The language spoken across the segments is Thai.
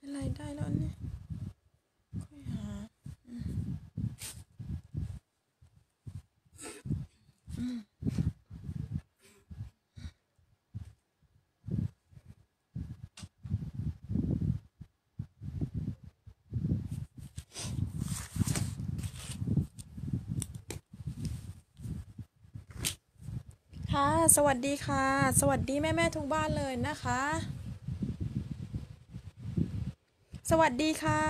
อะไรได้แล้วเนี่ยค่อยหาค่ะสวัสดีค่ะสวัสดีแม่ทุกบ้านเลยนะคะสวัสดีค่ะ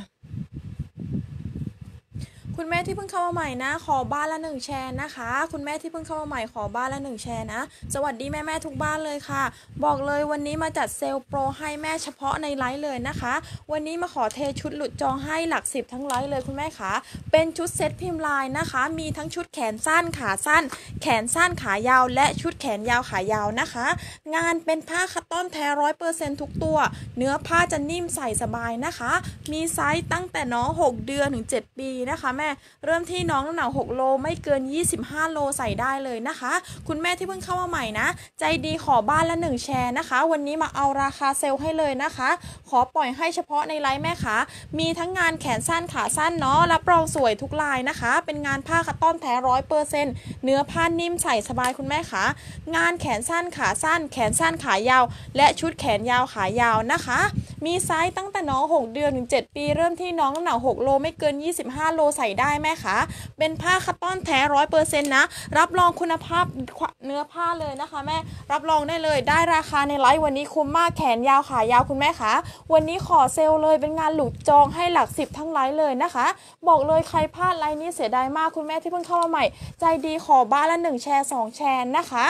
คุณแม่ที่เพิ่งเข้ามาใหม่นะขอบ้านละ1แชร์นะคะคุณแม่ที่เพิ่งเข้ามาใหม่ขอบ้านละ1แชร์นะสวัสดีแม่ทุกบ้านเลยค่ะบอกเลยวันนี้มาจัดเซลล์โปรให้แม่เฉพาะในไลฟ์เลยนะคะวันนี้มาขอเทชุดหลุดจองให้หลัก10ทั้งไลฟ์เลยคุณแม่คะเป็นชุดเซ็ตพิมพ์ลายนะคะมีทั้งชุดแขนสั้นขาสั้นแขนสั้นขายาวและชุดแขนยาวขายาวนะคะงานเป็นผ้าคัตตอนแท้100%ทุกตัวเนื้อผ้าจะนิ่มใส่สบายนะคะมีไซส์ตั้งแต่น้อง6เดือนถึง7ปีนะคะแม่เริ่มที่น้องน้ำหนัก6โลไม่เกิน25โลใส่ได้เลยนะคะคุณแม่ที่เพิ่งเข้ามาใหม่นะใจดีขอบ้านละ1แชร์นะคะวันนี้มาเอาราคาเซลล์ให้เลยนะคะขอปล่อยให้เฉพาะในไลฟ์แม่คะมีทั้งงานแขนสั้นขาสั้นเนาะรับรองสวยทุกลายนะคะเป็นงานผ้าคัตตอนแท้100%เนื้อผ้านิ่มใส่สบายคุณแม่คะงานแขนสั้นขาสั้นแขนสั้นขายาวและชุดแขนยาวขายาวนะคะมีไซส์ตั้งแต่น้อง6เดือนถึง7ปีเริ่มที่น้องน้ำหนัก6โลไม่เกิน25โลใส่ได้แม่คะเป็นผ้าคัตตอนแท้100%นะรับรองคุณภาพเนื้อผ้าเลยนะคะแม่รับรองได้เลยได้ราคาในไลฟ์วันนี้คุ้มมากแขนยาวขายาวคุณแม่คะวันนี้ขอเซลล์เลยเป็นงานหลุดจองให้หลัก10ทั้งไลฟ์เลยนะคะบอกเลยใครพลาดไลฟ์นี้เสียดายมากคุณแม่ที่เพิ่งเข้ามาใหม่ใจดีขอบ้านละ1แชร์2แชร์นะคะ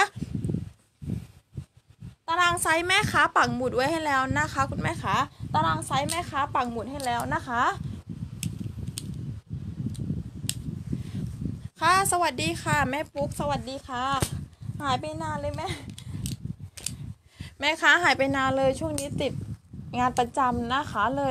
ตารางไซส์แม่ค้าปักหมุดไว้ให้แล้วนะคะคุณแม่คะตารางไซส์แม่ค้าปักหมุดให้แล้วนะคะค่ะสวัสดีค่ะแม่ปุ๊กสวัสดีค่ะหายไปนานเลยแม่ค้าหายไปนานเลยช่วงนี้ติดงานประจำนะคะเลย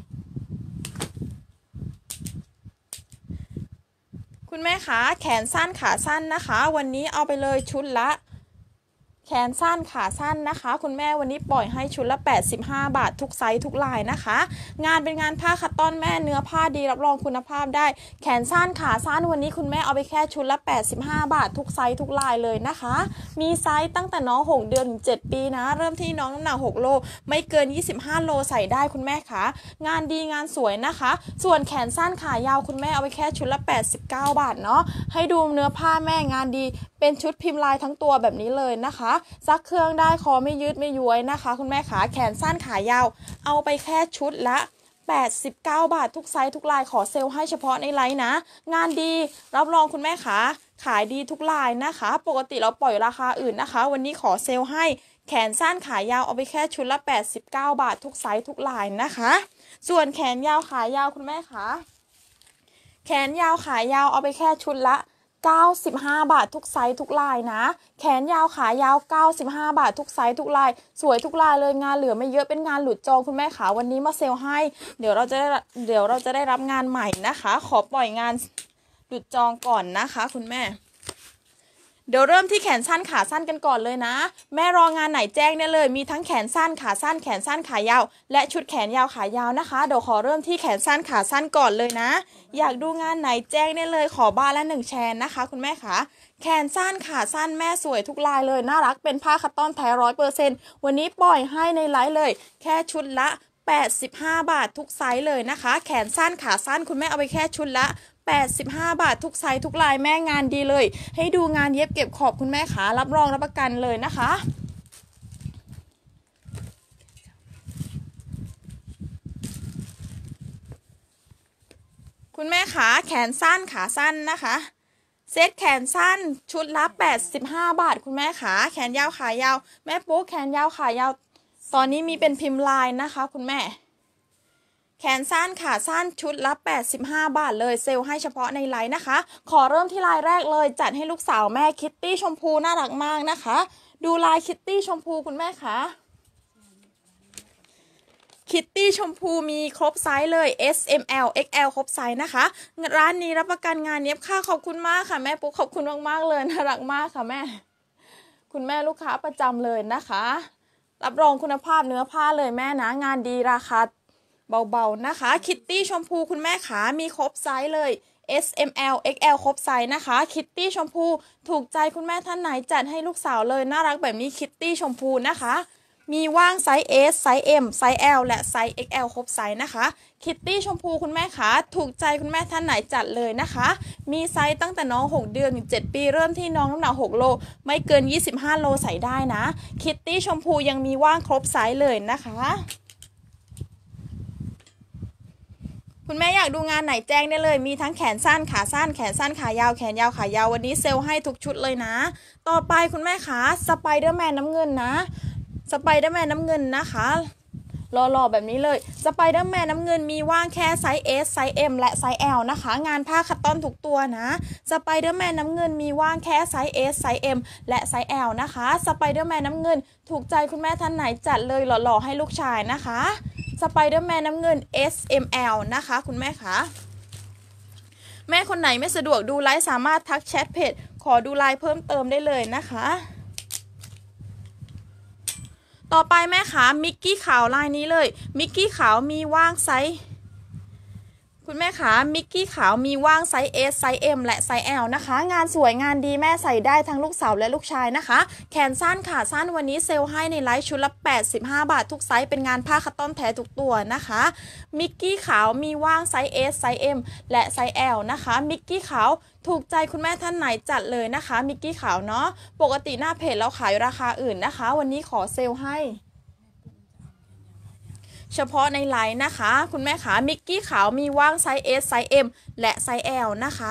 คุณแม่คะแขนสั้นขาสั้นนะคะวันนี้เอาไปเลยชุดละแขนสั้นขาสั้นนะคะคุณแม่วันนี้ปล่อยให้ชุดละ85 บาททุกไซส์ทุกลายนะคะงานเป็นงานผ้าคัตตอนแม่เนื้อผ้าดีรับรองคุณภาพได้แขนสั้นขาสั้นวันนี้คุณแม่เอาไปแค่ชุดละ85 บาททุกไซส์ทุกลายเลยนะคะมีไซส์ตั้งแต่น้อง6เดือนถึง7ปีนะเริ่มที่น้องน้ำหนัก6โลไม่เกิน25โลใส่ได้คุณแม่คะงานดีงานสวยนะคะส่วนแขนสั้นขายาวคุณแม่เอาไปแค่ชุดละ89 บาทเนาะให้ดูเนื้อผ้าแม่งานดีเป็นชุดพิมพ์ลายทั้งตัวแบบนี้เลยนะคะซักเครื่องได้คอไม่ยืดไม่ย้วยนะคะคุณแม่ขาแขนสั้นขายาวเอาไปแค่ชุดละ89 บาททุกไซส์ทุกลายขอเซลล์ให้เฉพาะในไลน์นะงานดีรับรองคุณแม่ขาขายดีทุกลายนะคะปกติเราปล่อยราคาอื่นนะคะวันนี้ขอเซลล์ให้แขนสั้นขายาวเอาไปแค่ชุดละ89 บาททุกไซส์ทุกลายนะคะส่วนแขนยาวขายาวคุณแม่ขาแขนยาวขายาวเอาไปแค่ชุดละ95 บาททุกไซส์ทุกลายนะแขนยาวขายาว95 บาททุกไซส์ทุกลายสวยทุกลายเลยงานเหลือไม่เยอะเป็นงานหลุดจองคุณแม่ขาวันนี้มาเซลให้เดี๋ยวเราจะได้รับงานใหม่นะคะขอปล่อยงานหลุดจองก่อนนะคะคุณแม่เดี๋ยวเริ่มที่แขนสั้นขาสั้นกันก่อนเลยนะแม่รองานไหนแจ้งได้เลยมีทั้งแขนสั้นขาสั้นแขนสั้นขายาวและชุดแขนยาวขายาวนะคะเดี๋ยวขอเริ่มที่แขนสั้นขาสั้นก่อนเลยนะอยากดูงานไหนแจ้งได้เลยขอบ้านละ1แชร์นะคะคุณแม่คะแขนสั้นขาสั้นแม่สวยทุกลายเลยน่ารักเป็นผ้าคัตตอนแท้100%วันนี้ปล่อยให้ในไลฟ์เลยแค่ชุดละ85 บาททุกไซส์เลยนะคะแขนสั้นขาสั้นคุณแม่เอาไปแค่ชุดละ85 บาททุกไซส์ทุกลายแม่งานดีเลยให้ดูงานเย็บเก็บขอบคุณแม่ขารับรองรับประกันเลยนะคะคุณแม่ขาแขนสั้นขาสั้นนะคะเซตแขนสั้นชุดละ85 บาทคุณแม่ขาแขนยาวขายาวแม่ปุ๊กแขนยาวขายาวตอนนี้มีเป็นพิมพ์ลายนะคะคุณแม่แขนสั้นขาสั้นชุดละ85 บาทเลยเซลล์ให้เฉพาะในไลน์นะคะขอเริ่มที่ลายแรกเลยจัดให้ลูกสาวแม่คิตตี้ชมพูน่ารักมากนะคะดูลายคิตตี้ชมพูคุณแม่คะคิตตี้ชมพูมีครบไซส์เลย S M L X L ครบไซส์นะคะร้านนี้รับประกันงานเย็บค่ะขอบคุณมากค่ะแม่ปุ๊กขอบคุณมากๆเลยน่ารักมากค่ะแม่คุณแม่ลูกค้าประจำเลยนะคะรับรองคุณภาพเนื้อผ้าเลยแม่นะงานดีราคาเบาๆนะคะคิตตี้ชมพูคุณแม่ขามีครบไซส์เลย S M L XL ครบไซส์นะคะคิตตี้ชมพูถูกใจคุณแม่ท่านไหนจัดให้ลูกสาวเลยน่ารักแบบนี้คิตตี้ชมพูนะคะมีว่างไซส์ S ไซส์ M ไซส์ L และไซส์ XL ครบไซส์นะคะคิตตี้ชมพูคุณแม่ขาถูกใจคุณแม่ท่านไหนจัดเลยนะคะมีไซส์ตั้งแต่น้อง6เดือนถึง7ปีเริ่มที่น้องน้ำหนัก6โลไม่เกิน25โลใส่ได้นะคิตตี้ชมพูยังมีว่างครบไซส์เลยนะคะคุณแม่อยากดูงานไหนแจ้งได้เลยมีทั้งแขนสั้นขาสั้นแขนสั้นขายาวแขนยาวขายาววันนี้เซลล์ให้ทุกชุดเลยนะต่อไปคุณแม่ขาสไปเดอร์แมนน้ำเงินนะสไปเดอร์แมนน้ำเงินนะคะหล่อๆแบบนี้เลยสไปเดอร์แมนน้ำเงินมีว่างแค่ไซส์ S ไซส์ M และไซส์ L นะคะงานผ้าคัตตอนทุกตัวนะสไปเดอร์แมนน้ำเงินมีว่างแค่ไซส์ S ไซส์ M และไซส์ L นะคะสไปเดอร์แมนน้ำเงินถูกใจคุณแม่ท่านไหนจัดเลยหล่อๆให้ลูกชายนะคะสไปเดอร์แมนน้ำเงิน S M L นะคะคุณแม่คะแม่คนไหนไม่สะดวกดูไลฟ์สามารถทักแชทเพจขอดูไลฟ์เพิ่มเติมได้เลยนะคะต่อไปแม่ขามิกกี้ขาวลายนี้เลยมิกกี้ขาวมีว่างไซส์คุณแม่ขามิกกี้ขาวมีว่างไซส์ S ไซส์ M และไซส์ L นะคะงานสวยงานดีแม่ใส่ได้ทั้งลูกสาวและลูกชายนะคะแขนสั้นขาสั้นวันนี้เซลล์ให้ในไลฟ์ชุดละ85บาททุกไซส์เป็นงานผ้าคัตตอนแท้ทุกตัวนะคะมิกกี้ขาวมีว่างไซส์ S ไซส์ M และไซส์ L นะคะมิกกี้ขาวถูกใจคุณแม่ท่านไหนจัดเลยนะคะมิกกี้ขาวเนาะปกติหน้าเพจเราขายราคาอื่นนะคะวันนี้ขอเซลล์ให้เฉพาะในไลน์นะคะคุณแม่ขามิกกี้ขาวมีว่างไซส์ S ไซส์ M และไซส์ L นะคะ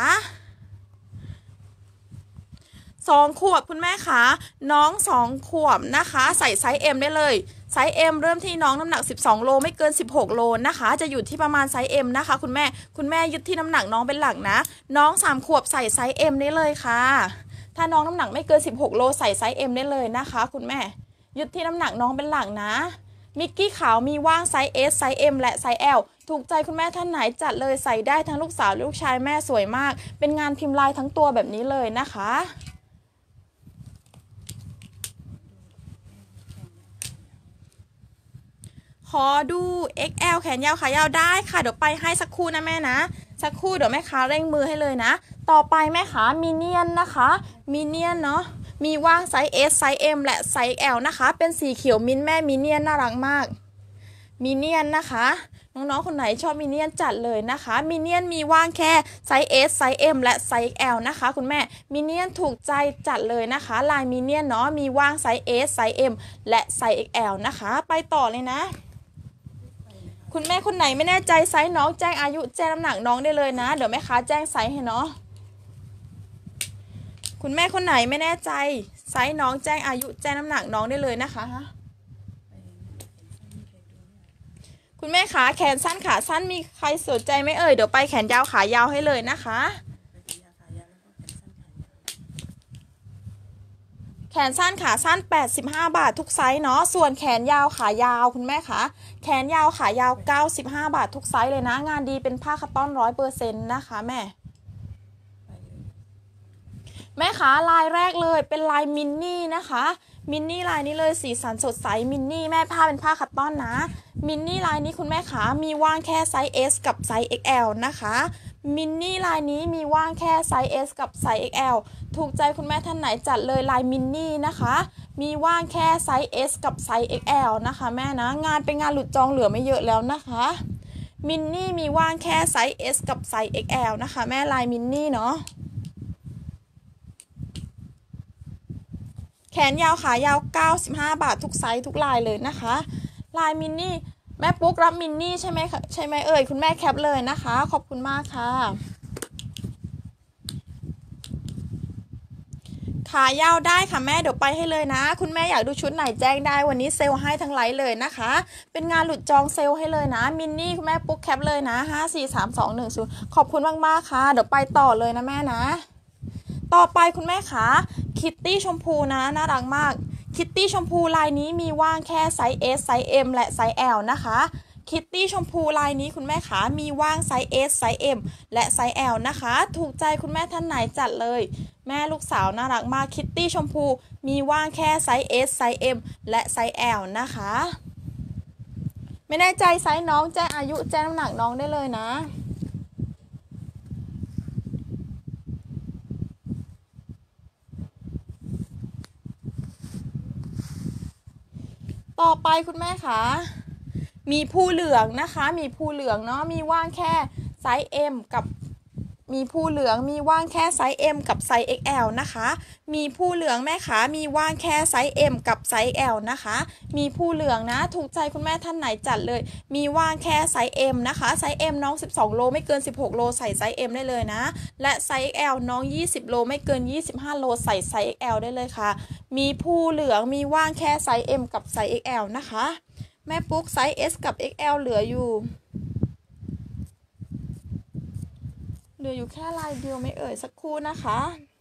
2 ขวบคุณแม่ขาน้อง2 ขวบนะคะใส่ไซส์ M ได้เลยไซส์ M เริ่มที่น้องน้ำหนัก12โลไม่เกิน16โลนะคะจะอยู่ที่ประมาณไซส์ M นะคะคุณแม่ยึดที่น้ำหนักน้องเป็นหลักนะน้อง3 ขวบใส่ไซส์ M ได้เลยค่ะถ้าน้องน้ำหนักไม่เกิน16โลใส่ไซส์ M ได้เลยนะคะคุณแม่ยึดที่น้ำหนักน้องเป็นหลักนะมิกกี้ขาวมีว่างไซส์ S ไซส์ M และไซส์ L ถูกใจคุณแม่ท่านไหนจัดเลยใส่ได้ทั้งลูกสาวลูกชายแม่สวยมากเป็นงานพิมพ์ลายทั้งตัวแบบนี้เลยนะคะขอดู XL แขนยาวขายาวได้ค่ะเดี๋ยวไปให้สักครู่นะแม่นะสักครู่เดี๋ยวแม่ค้าเร่งมือให้เลยนะต่อไปแม่ค้ามิเนียนนะคะมิเนียนเนาะมีว่างไซส์ S ไซส์ M และไซส์ L นะคะเป็นสีเขียวมิ้นแม่มิเนียนน่ารักมากมิเนียนนะคะน้องๆคนไหนชอบมิเนียนจัดเลยนะคะมิเนียนมีว่างแค่ไซส์ S ไซส์ M และไซส์ L นะคะคุณแม่มิเนียนถูกใจจัดเลยนะคะลายมิเนียนเนาะมีว่างไซส์ S ไซส์ M และไซส์ XL นะคะไปต่อเลยนะคุณแม่คนไหนไม่แน่ใจไซส์น้องแจ้งอายุแจ้งน้ำหนักน้องได้เลยนะเดี๋ยวแม่ค้าแจ้งไซส์ให้เนาะคุณแม่คนไหนไม่แน่ใจไซส์น้องแจ้งอายุแจ้งน้ำหนักน้องได้เลยนะคะคุณแม่ขาแขนสั้นขาสั้นมีใครสนใจไหมเอ่ยเดี๋ยวไปแขนยาวขายาวให้เลยนะคะแขนสั้นขาสั้น85บาททุกไซส์เนาะส่วนแขนยาวขายาวคุณแม่คะแขนยาวขายาว95บาททุกไซส์เลยนะงานดีเป็นผ้าคัตตอน100%นะคะแม่ขาลายแรกเลยเป็นลายมินนี่นะคะมินนี่ลายนี้เลยสีสันสดใสมินนี่แม่ผ้าเป็นผ้าคัตตอนนะมินนี่ลายนี้คุณแม่ขามีว่างแค่ไซส์ S กับไซส์ XL นะคะมินนี่ลายนี้มีว่างแค่ไซส์ S กับไซส์ XL ถูกใจคุณแม่ท่านไหนจัดเลยลายมินนี่นะคะมีว่างแค่ไซส์ S กับไซส์ XL นะคะแม่นะงานเป็นงานหลุดจองเหลือไม่เยอะแล้วนะคะมินนี่มีว่างแค่ไซส์ S กับไซส์ XL นะคะแม่ลายมินนี่เนาะแขนยาวขายาว95บาททุกไซส์ทุกลายเลยนะคะลายมินนี่แม่ปุ๊กรับมินนี่ใช่ไหมเอ่ยคุณแม่แคปเลยนะคะขอบคุณมากค่ะขายาวได้ค่ะแม่เดี๋ยวไปให้เลยนะคุณแม่อยากดูชุดไหนแจ้งได้วันนี้เซลล์ให้ทั้งไลฟ์เลยนะคะเป็นงานหลุดจองเซลล์ให้เลยนะมินนี่คุณแม่ปุ๊กแคปเลยนะ543210ขอบคุณมากๆค่ะเดี๋ยวไปต่อเลยนะแม่นะต่อไปคุณแม่ขาคิตตี้ชมพูนะน่ารักมากคิตตี้ชมพูลายนี้มีว่างแค่ไซส์ S ไซส์ M และไซส์ L นะคะคิตตี้ชมพูลายนี้คุณแม่ขามีว่างไซส์ S ไซส์ M และไซส์ L นะคะถูกใจคุณแม่ท่านไหนจัดเลยแม่ลูกสาวน่ารักมากคิตตี้ชมพูมีว่างแค่ไซส์ S ไซส์ M และไซส์ L นะคะไม่แน่ใจไซส์น้องแจ้งอายุแจ้งน้ำหนักน้องได้เลยนะ ต่อไปคุณแม่คะมีผู้เหลืองนะคะมีผู้เหลืองเนาะมีว่างแค่ไซส์ M กับมีผู้เหลืองมีว่างแค่ไซส์ M กับไซส์ XL นะคะมีผู้เหลืองแม่ขามีว่างแค่ไซส์ M กับไซส์ L นะคะมีผู้เหลืองนะถูกใจคุณแม่ท่านไหนจัดเลยมีว่างแค่ไซส์ M นะคะไซส์ M น้อง12โลไม่เกิน16โลใส่ไซส์ M ได้เลยนะและไซส์ XL น้อง20โลไม่เกิน25โลใส่ไซส์ XL ได้เลยค่ะมีผู้เหลืองมีว่างแค่ไซส์ M กับไซส์ XL นะคะแม่ปุ๊กไซส์ S กับ XL เหลืออยู่แค่ลายเดียวไม่เอ่ยสักครู่นะคะ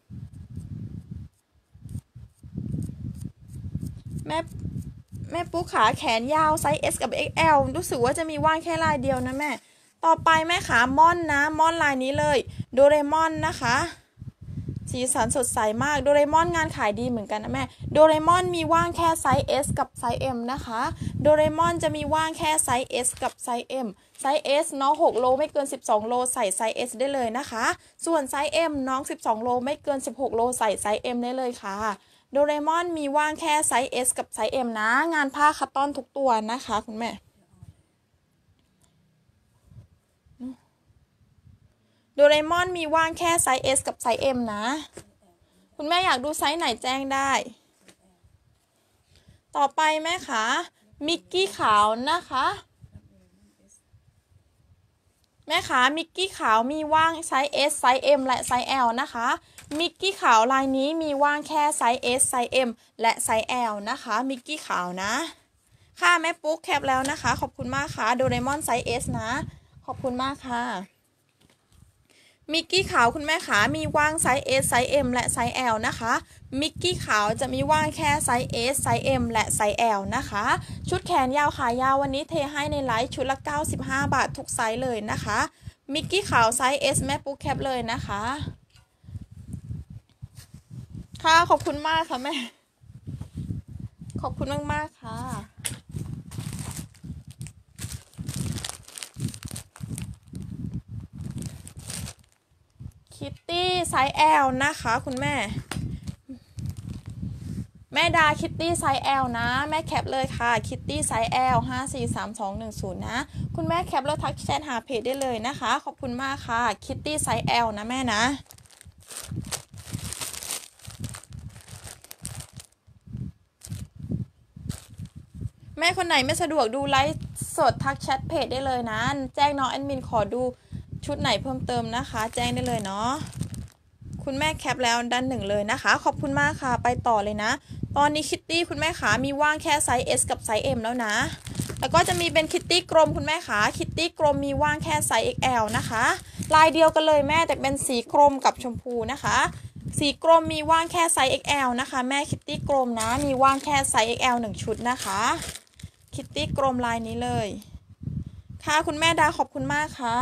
แม่ปุ๊กขาแขนยาวไซส์ S กับ XL รู้สึกว่าจะมีว่างแค่ลายเดียวนะแม่ต่อไปแม่ขาม่อนนะม่อนลายนี้เลยโดเรมอนนะคะสีสันสดใสมากโดเรมอนงานขายดีเหมือนกันนะแม่โดเรมอนมีว่างแค่ไซส์ S กับไซส์ M นะคะโดเรมอนจะมีว่างแค่ไซส์ S กับไซส์ M ไซส์ S น้อง6โลไม่เกิน12โลใส่ไซส์ S ได้เลยนะคะส่วนไซส์ M น้อง12โลไม่เกิน16โลใส่ไซส์ M ได้เลยค่ะโดเรมอนมีว่างแค่ไซส์ S กับไซส์ M นะงานผ้าคัตตอนทุกตัวนะคะคุณแม่โดเรมอนมีว่างแค่ไซส์ S กับไซส์ M นะคุณแม่อยากดูไซส์ไหนแจ้งได้ต่อไปแม่คะมิกกี้ขาวนะคะแม่คะมิกกี้ขาวมีว่างไซส์ S ไซส์ M และไซส์ L นะคะมิกกี้ขาวลายนี้มีว่างแค่ไซส์ S ไซส์ M และไซส์ L นะคะมิกกี้ขาวนะค่ะแม่ปุ๊กแคปแล้วนะคะขอบคุณมากค่ะโดเรมอนไซส์ S นะขอบคุณมากค่ะมิกกี้ขาวคุณแม่ขามีว่างไซส์ S ไซส์ M และไซส์ L นะคะมิกกี้ขาวจะมีว่างแค่ไซส์ S ไซส์ M และไซส์ L นะคะชุดแขนยาวขายาววันนี้เทให้ในไลฟ์ชุดละ95บาททุกไซส์เลยนะคะมิกกี้ขาวไซส์ S แม่ปุ๊กแคปเลยนะคะค่ะขอบคุณมากค่ะแม่ขอบคุณมากๆค่ะคิตตี้ไซส์ L นะคะคุณแม่ดาคิตตี้ไซส์ L นะแม่แคปเลยค่ะคิตตี้ไซส์ L 543210นะคุณแม่แคปแล้วทักแชทหาเพจได้เลยนะคะขอบคุณมากค่ะคิตตี้ไซส์ L นะแม่นะแม่คนไหนไม่สะดวกดูไลฟ์สดทักแชทเพจได้เลยนะแจ้งน้องแอดมินขอดูชุดไหนเพิ่มเติมนะคะแจ้งได้เลยเนาะคุณแม่แคปแล้วด้านหนึ่งเลยนะคะขอบคุณมากค่ะไปต่อเลยนะตอนนี้คิตตี้คุณแม่ขามีว่างแค่ไซส์ S กับไซส์ M แล้วนะแล้วก็จะมีเป็นคิตตี้กลมคุณแม่ขาคิตตี้กลมมีว่างแค่ไซส์ XL นะคะลายเดียวกันเลยแม่แต่เป็นสีกลมกับชมพูนะคะสีกลมมีว่างแค่ไซส์ XL นะคะแม่คิตตี้กลมนะมีว่างแค่ไซส์ XL 1ชุดนะคะคิตตี้กลมลายนี้เลยค่ะคุณแม่ดาขอบคุณมากค่ะ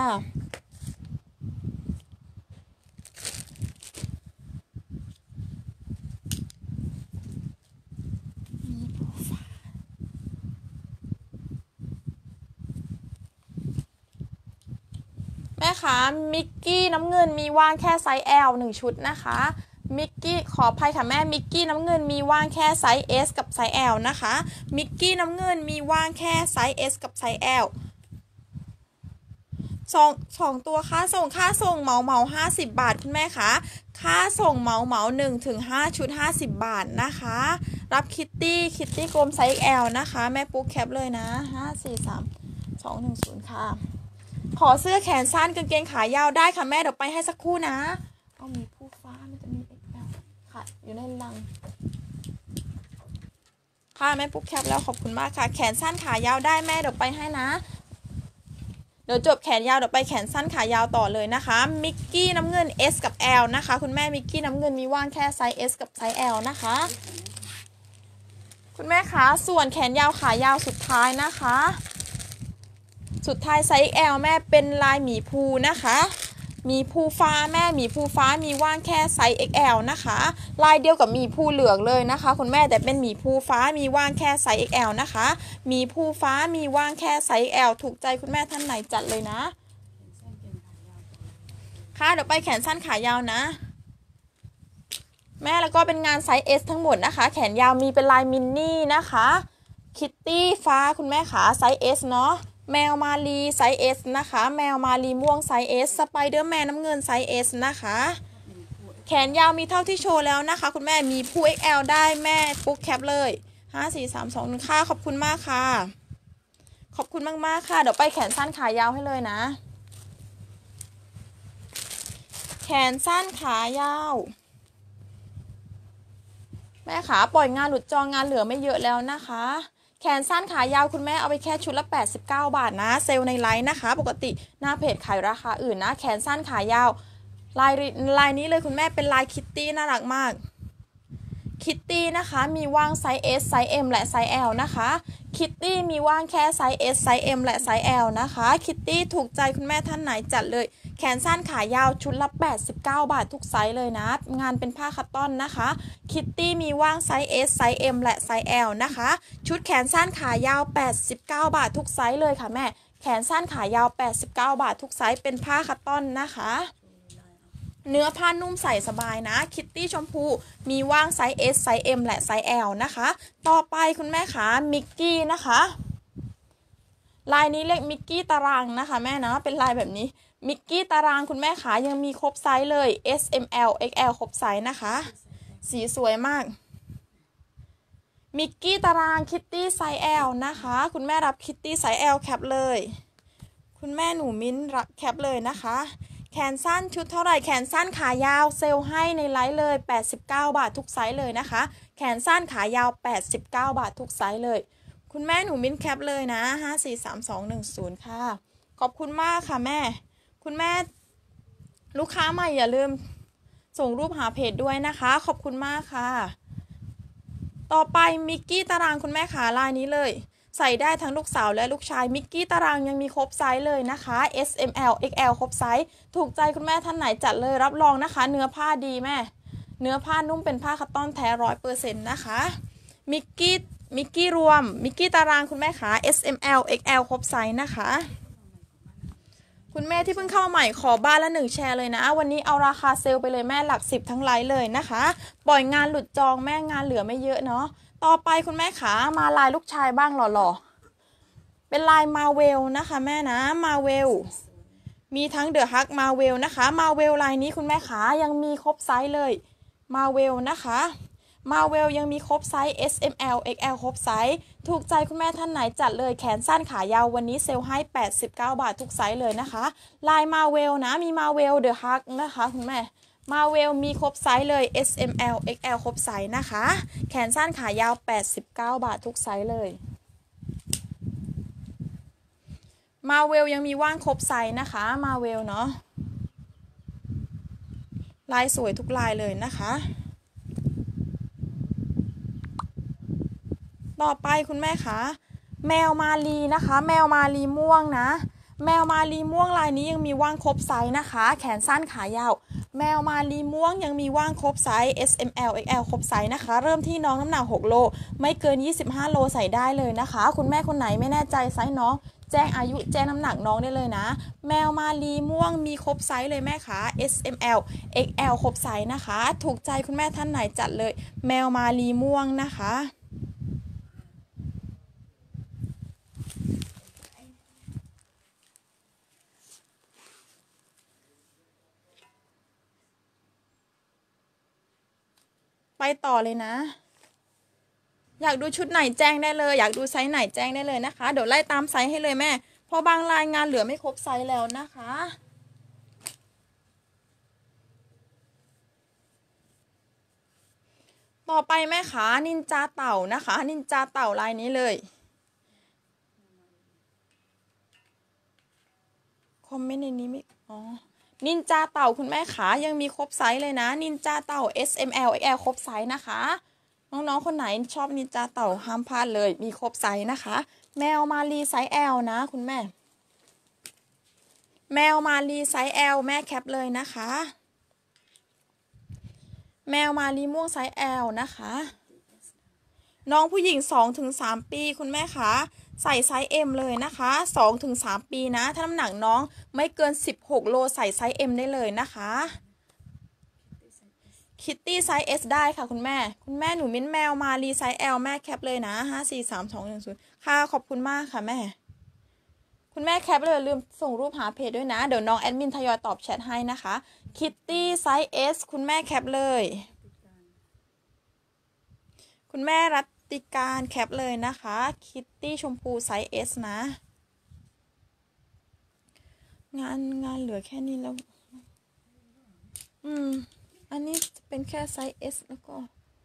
แม่คะมิกกี้น้ำเงินมีว่างแค่ไซส์ L 1ชุดนะคะมิกกี้ขออภัยค่ะแม่มิกกี้น้ำเงินมีว่างแค่ไซส์ S กับไซส์ L นะคะมิกกี้น้ำเงินมีว่างแค่ไซส์ S กับไซส์ L สองตัวค่าส่งเหมา50บาทคุณแม่คะค่าส่งเหมา1 ถึง 5ชุด50บาทนะคะรับคิตตี้กลมไซส์ L นะคะแม่ปุ๊กแคปเลยนะ543210ค่ะขอเสื้อแขนสั้นกางเกงขายาวได้ค่ะแม่เดี๋ยวไปให้สักครู่นะเอามีผู้ฟ้ามันจะมี XL ค่ะอยู่ในลังค่ะแม่ปุ๊กแคปแล้วขอบคุณมากค่ะแขนสั้นขายาวได้แม่เดี๋ยวไปให้นะเดี๋ยวจบแขนยาวเดี๋ยวไปแขนสั้นขายาวต่อเลยนะคะมิกกี้น้ำเงิน S กับ L นะคะคุณแม่มิกกี้น้ำเงินมีว่างแค่ไซส์ S กับไซส์ L นะคะคุณแม่คะส่วนแขนยาวขายาวสุดท้ายนะคะสุดท้ายไซส์ L แม่เป็นลายหมีภูนะคะมีภูฟ้าแม่มีภูฟ้ามีว่างแค่ไซส์ XL นะคะลายเดียวกับมีภูเหลืองเลยนะคะคุณแม่แต่เป็นมีภูฟ้ามีว่างแค่ไซส์ XL นะคะมีภูฟ้ามีว่างแค่ไซส์ XL ถูกใจคุณแม่ท่านไหนจัดเลยนะค่ะเดี๋ยวไปแขนสั้นขายาวนะแม่แล้วก็เป็นงานไซส์ S ทั้งหมดนะคะแขนยาวมีเป็นลายมินนี่นะคะคิตตี้ฟ้าคุณแม่ขาไซส์ S เนาะแมวมาลีไซส์ S นะคะแมวมาลีม่วงไซส์ S สไปเดอร์แมนน้ำเงินไซส์ S นะคะแขนยาวมีเท่าที่โชว์แล้วนะคะคุณแม่มีผู้ XL ได้แม่ปุ๊กแคปเลย5 4 3 2 1ค่ะขอบคุณมากค่ะขอบคุณมากๆค่ะเดี๋ยวไปแขนสั้นขายาวให้เลยนะแขนสั้นขายาวแม่ขาปล่อยงานหลุดจองงานเหลือไม่เยอะแล้วนะคะแขนสั้นขายาวคุณแม่เอาไปแค่ชุดละ89 บาทนะเซลล์ในไลน์นะคะปกติหน้าเพจขายราคาอื่นนะแขนสั้นขายาวลายนี้เลยคุณแม่เป็นลายคิตตี้น่ารักมากคิตตี้นะคะมีว่างไซส์ S ไซส์ M และไซส์ L นะคะคิตตี้มีว่างแค่ไซส์ S ไซส์ M และไซส์ L นะคะคิตตี้ถูกใจคุณแม่ท่านไหนจัดเลยแขนสั้นขายาวชุดละ89 บาททุกไซส์เลยนะงานเป็นผ้าคัตตอนนะคะคิตตี้มีว่างไซส์ S ไซส์ M และไซส์ L นะคะชุดแขนสั้นขายาว89 บาททุกไซส์เลยค่ะแม่แขนสั้นขายาว89 บาททุกไซส์เป็นผ้าคัตตอนนะคะเนื้อผ้านุ่มใส่สบายนะคิตตี้ชมพูมีว่างไซส์ S ไซส์ M และไซส์ L นะคะต่อไปคุณแม่ขามิกกี้นะคะลายนี้เรียกมิกกี้ตารางนะคะแม่นะเป็นลายแบบนี้มิกกี้ตารางคุณแม่ขายังมีครบไซส์เลย S M L XL ครบไซส์นะคะสีสวยมากมิกกี้ตารางคิตตี้ไซส์ L นะคะคุณแม่รับคิตตี้ไซส์ L แคปเลยคุณแม่หนูมิ้นรับแคปเลยนะคะแขนสั้นชุดเท่าไหร่แขนสั้นขายาวเซลให้ในไลฟ์เลย89 บาททุกไซส์เลยนะคะแขนสั้นขายาว89 บาททุกไซส์เลยคุณแม่หนูมิ้นแคปเลยนะ5 4 3 2 1 0ค่ะขอบคุณมากค่ะแม่คุณแม่ลูกค้าใหม่อย่าลืมส่งรูปหาเพจด้วยนะคะขอบคุณมากค่ะต่อไปมิกกี้ตารางคุณแม่ขาลายนี้เลยใส่ได้ทั้งลูกสาวและลูกชายมิกกี้ตารางยังมีครบไซส์เลยนะคะ S M L XL ครบไซส์ถูกใจคุณแม่ท่านไหนจัดเลยรับรองนะคะเนื้อผ้าดีแม่เนื้อผ้านุ่มเป็นผ้าคัตตอนแท้100%นะคะมิกกี้รวมมิกกี้ตารางคุณแม่ขา S M L XL ครบไซส์นะคะคุณแม่ที่เพิ่งเข้าใหม่ขอบ้านละ1แชร์เลยนะวันนี้เอาราคาเซลล์ไปเลยแม่หลัก10ทั้งไลน์เลยนะคะปล่อยงานหลุดจองแม่งานเหลือไม่เยอะเนาะต่อไปคุณแม่ขามาลายลูกชายบ้างหล่อๆเป็นลายมาเวลนะคะแม่นะมาเวลมีทั้งเดอะฮักมาเวลนะคะมาเวลลายนี้คุณแม่ขายังมีครบไซส์เลยมาเวลนะคะมาเวลยังมีครบไซส์ S M L XL ครบไซส์ถูกใจคุณแม่ท่านไหนจัดเลยแขนสั้นขายาววันนี้เซลล์ให้89 บาททุกไซส์เลยนะคะลายมาเวลนะมีมาเวลเดอะฮักนะคะคุณแม่มาเวลมีครบไซส์เลย S M L XL ครบไซส์นะคะแขนสั้นขายาว89 บาททุกไซส์เลยมาเวลยังมีว่างครบไซส์นะคะมาเวลเนาะลายสวยทุกลายเลยนะคะต่อไปคุณแม่คะแมวมาลีนะคะแมวมาลีม่วงนะแมวมาลีม่วงลายนี้ยังมีว่างครบไซส์นะคะแขนสั้นขายาวแมวมาลีม่วงยังมีว่างครบไซส์ S M L XL ครบไซส์นะคะเริ่มที่น้องน้ำหนัก6 โลไม่เกิน25 โลใส่ได้เลยนะคะคุณแม่คนไหนไม่แน่ใจไซส์น้องแจ้งอายุแจ้งน้ำหนักน้องได้เลยนะแมวมาลีม่วงมีครบไซส์เลยแม่คะ S M L XL ครบไซส์นะคะถูกใจคุณแม่ท่านไหนจัดเลยแมวมาลีม่วงนะคะไปต่อเลยนะอยากดูชุดไหนแจ้งได้เลยอยากดูไซส์ไหนแจ้งได้เลยนะคะเดี๋ยวไล่ตามไซส์ให้เลยแม่เพราะบางรายงานเหลือไม่ครบไซส์แล้วนะคะต่อไปแม่ขานินจาเต่านะคะนินจาเต่าลายนี้เลยคอมเมนต์ในนี้ไม่อ๋อนินจาเต่าคุณแม่ขายังมีครบไซส์เลยนะนินจาเต่า S M L XL ครบไซส์นะคะน้องๆคนไหนชอบนินจาเต่าห้ามพลาดเลยมีครบไซส์นะคะแมวมาลีไซส์ L นะคุณแม่แมวมาลีไซส์ L แม่แคปเลยนะคะ แมวมาลีม่วงไซส์ L นะคะน้องผู้หญิง 2-3 ปีคุณแม่คะใส่ไซส์ M เลยนะคะ 2-3 ปีนะถ้าน้ำหนักน้องไม่เกิน16โลใส่ไซส์ M ได้เลยนะคะคิตตี้ไซส์ S ได้ค่ะคุณแม่หนูมิ้นแมวมาลีไซส์ L แม่แคปเลยนะ54321ค่ะขอบคุณมากค่ะแม่คุณแม่แคปเลยลืมส่งรูปหาเพจด้วยนะเดี๋ยวน้องแอดมินทยอยตอบแชทให้นะคะคิตตี้ไซส์ S คุณแม่แคปเลยคุณแม่รัตติการแคปเลยนะคะคิตตี้ชมพูไซส์ S นะงานเหลือแค่นี้แล้วอันนี้เป็นแค่ไซส์ S แล้วก็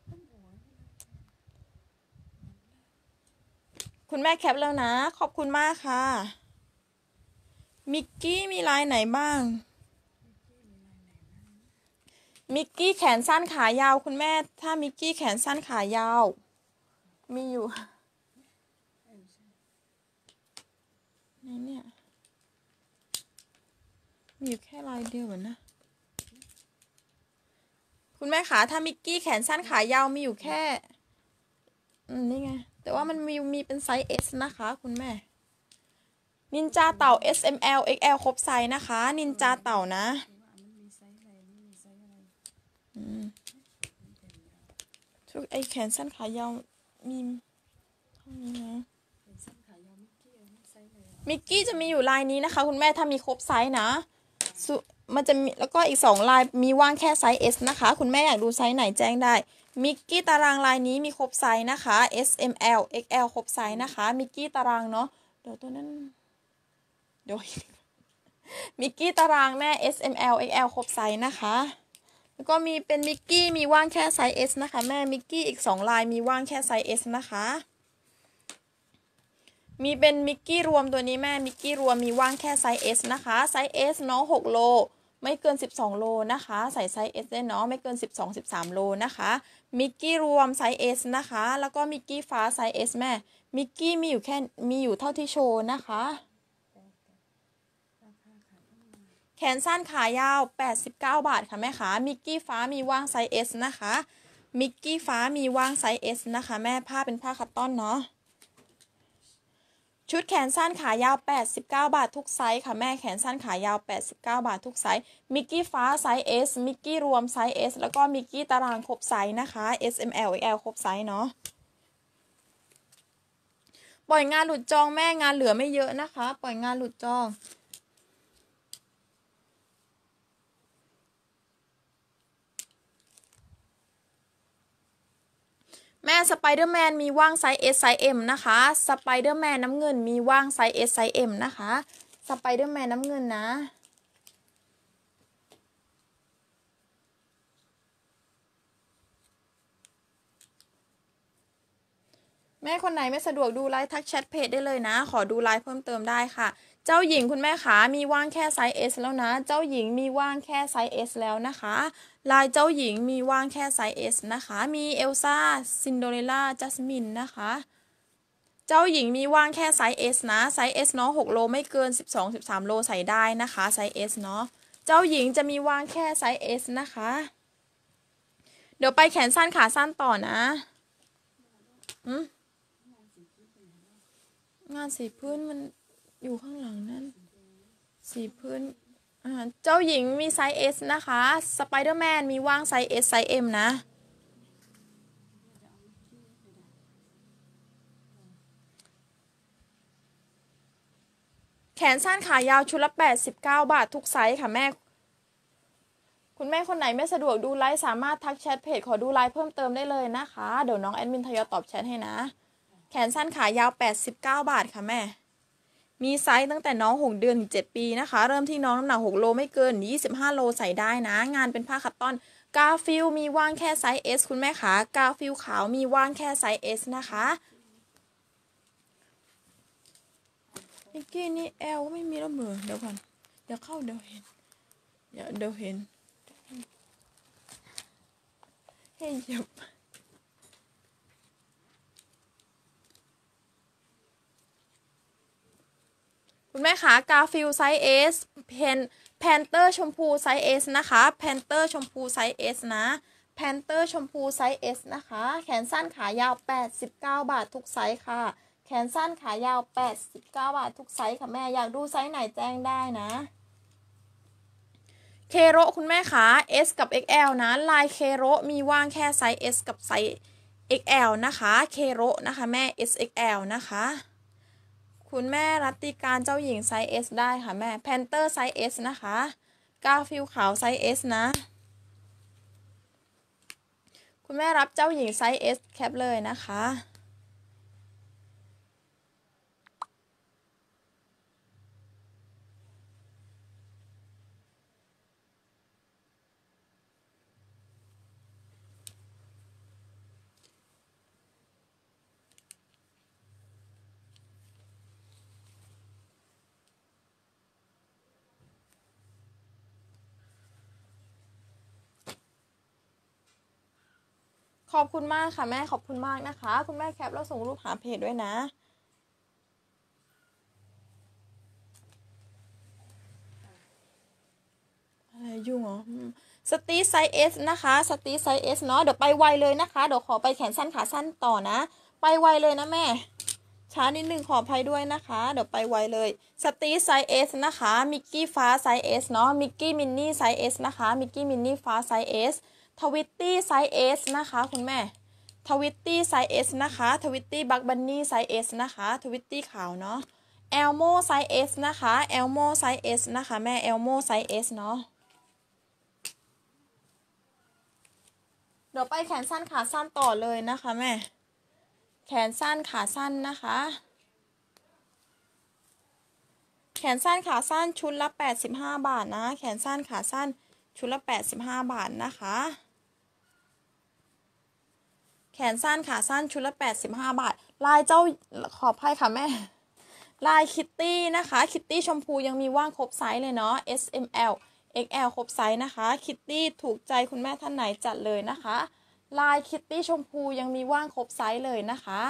คุณแม่แคปแล้วนะขอบคุณมากค่ะมิกกี้มีลายไหนบ้างมิกกี้แขนสั้นขายาวคุณแม่ถ้ามิกกี้แขนสั้นขายาวมีอยู่เนี่ยมีอยู่แค่ลายเดียวเหมือนนะคุณแม่ขาถ้ามิกกี้แขนสั้นขายาวมีอยู่แค่นี่ไงแต่ว่ามันมีเป็นไซส์ S นะคะคุณแม่นินจาเต่า S M L X L ครบไซส์นะคะนินจาเต่านะชุดไอแขนสั้นขายาวมีเท่านี้นะมิกกี้จะมีอยู่ลายนี้นะคะคุณแม่ถ้ามีครบไซส์นะมันจะมีแล้วก็อีก2ลายมีว่างแค่ไซส์ S นะคะคุณแม่อยากดูไซส์ไหนแจ้งได้มิกกี้ตารางลายนี้มีครบไซส์นะคะ S M L X L ครบไซส์นะคะมิกกี้ตารางเนาะเดี๋ยวตัวนั้นเดี๋ยวมิกกี้ตารางแม่ S M L X L ครบไซส์นะคะแล้วก็มีเป็นมิกกี้มีว่างแค่ไซส์ S นะคะแม่มิกกี้อีก2ลายมีว่างแค่ไซส์ S นะคะมีเป็นมิกกี้รวมตัวนี้แม่มิกกี้รวมมีว่างแค่ไซส์ S นะคะไซส์ S เนาะ6โลไม่เกิน12โลนะคะใส่ไซส์ S ได้เนาะไม่เกิน12-13โลนะคะมิกกี้รวมไซส์ S นะคะแล้วก็มิกกี้ฟ้าไซส์ S แม่มิกกี้มีอยู่เท่าที่โชว์นะคะแขนสั้นขายาว89 บาทค่ะแม่ขามิกกี้ฟ้ามีว่างไซส์ S นะคะมิกกี้ฟ้ามีว่างไซส์ S นะคะแม่ผ้าเป็นผ้าคัตตอนเนาะชุดแขนสั้นขายาว89 บาททุกไซส์ค่ะแม่แขนสั้นขายาว89 บาททุกไซส์มิกกี้ฟ้าไซส์ S มิกกี้รวมไซส์ S แล้วก็มิกกี้ตารางครบไซส์นะคะ S M L X L ครบไซส์เนาะปล่อยงานหลุดจองแม่งานเหลือไม่เยอะนะคะปล่อยงานหลุดจองแม่สไปเดอร์แมนมีว่างไซส์ S ไซส์ M นะคะสไปเดอร์แมนน้ำเงินมีว่างไซส์ S ไซส์ M นะคะสไปเดอร์แมนน้ำเงินนะแม่คนไหนไม่สะดวกดูไลฟ์ทักแชทเพจได้เลยนะขอดูไลฟ์เพิ่มเติมได้ค่ะเจ้าหญิงคุณแม่ขามีว่างแค่ไซส์ S แล้วนะเจ้าหญิงมีว่างแค่ไซส์ S แล้วนะคะลายเจ้าหญิงมีว่างแค่ไซส์ S นะคะมีเอลซ่าซินโดเรลล่าจัสมินนะคะเจ้าหญิงมีว่างแค่ไซส์ S นะไซส์ S เนาะ6โลไม่เกิน12-13โลใส่ได้นะคะไซส์ S เนาะเจ้าหญิงจะมีว่างแค่ไซส์ S นะคะเดี๋ยวไปแขนสั้นขาสั้นต่อนะงานสีพื้นมันอยู่ข้างหลังนั่นสีพื้นเจ้าหญิงมีไซส์ S นะคะสไปเดอร์แมนมีว่างไซส์ S ไซส์ M นะแขนสั้นขายาวชุดละ89 บาททุกไซส์ค่ะแม่คุณแม่คนไหนไม่สะดวกดูไลฟ์สามารถทักแชทเพจขอดูไลฟ์เพิ่มเติมได้เลยนะคะเดี๋ยวน้องแอดมินทยอยตอบแชทให้นะแขนสั้นขายาว89 บาทค่ะแม่มีไซส์ตั้งแต่น้อง6 เดือนถึง7 ปีนะคะเริ่มที่น้องน้ำหนัก6โลไม่เกิน25โลใส่ได้นะงานเป็นผ้าคัตตอนกาฟิลมีว่างแค่ไซส์ S คุณแม่ขากาฟิลขาวมีว่างแค่ไซส์ S นะคะมิกกี้นี่ L ไม่มีแล้วเหรอเดี๋ยวก่อนเดี๋ยวเข้าเดี๋ยวเห็นเดี๋ยวเห็นให้เหยียบคุคุณแม่คะกาฟิลไซส์ S แพนเตอร์ชมพูไซส์ S นะคะแพนเตอร์ชมพูไซส์ S นะแพนเตอร์ชมพูไซส์ S นะคะแขนสั้นขายาว89 บาททุกไซส์ค่ะแขนสั้นขายาว89 บาททุกไซส์ค่ะแม่อยากดูไซส์ไหนแจ้งได้นะเคโรคุณแม่คะ S กับ XL นะลายเคโรมีว่างแค่ไซส์ S กับไซส์ XL นะคะเคโรนะคะแม่ SXL นะคะคุณแม่รัตติการเจ้าหญิงไซส์ S ได้ค่ะแม่แพนเตอร์ไซส์ S นะคะกาฟิลขาวไซส์ S นะคุณแม่รับเจ้าหญิงไซส์ S แคปเลยนะคะขอบคุณมากค่ะแม่ขอบคุณมากนะคะคุณแม่แคปแล้วส่งรูปหาเพจด้วยนะอะไรยุ่งเหรอสตีไซส์ S นะคะสตีไซส์ S เนาะเดี๋ยวไปไวเลยนะคะเดี๋ยวขอไปแขนสั้นขาสั้นต่อนะไปไวเลยนะแม่ช้านิดนึงขออภัยด้วยนะคะเดี๋ยวไปไวเลยสตีไซส์ S นะคะมิกกี้ฟ้าไซส์ S เนาะมิกกี้มินนี่ไซส์ S นะคะมิกกี้มินนี่ฟ้าไซส์ S ทวิตตี้ไซส์ S นะคะคุณแม่ทวิตตี้ไซส์ S นะคะทวิตตี้บักบันนี่ไซส์ S นะคะทวิตตี้ขาวเนาะแอลโมไซส์ S นะคะแอลโมไซส์ S นะคะแม่แอลโมไซส์ S เนาะเดี๋ยวไปแขนสั้นขาสั้นต่อเลยนะคะแม่แขนสั้นขาสั้นนะคะแขนสั้นขาสั้นชุดละ85 บาทนะแขนสั้นขาสั้นชุดละ85 บาทนะคะแขนสั้นขาสั้นชุดละ85 บาทลายเจ้าขออภัยค่ะแม่ลายคิตตี้นะคะคิตตี้ชมพูยังมีว่างครบไซส์เลยเนาะ S M L XL ครบไซส์นะคะคิตตี้ถูกใจคุณแม่ท่านไหนจัดเลยนะคะลายคิตตี้ชมพูยังมีว่างครบไซส์เลยนะคะ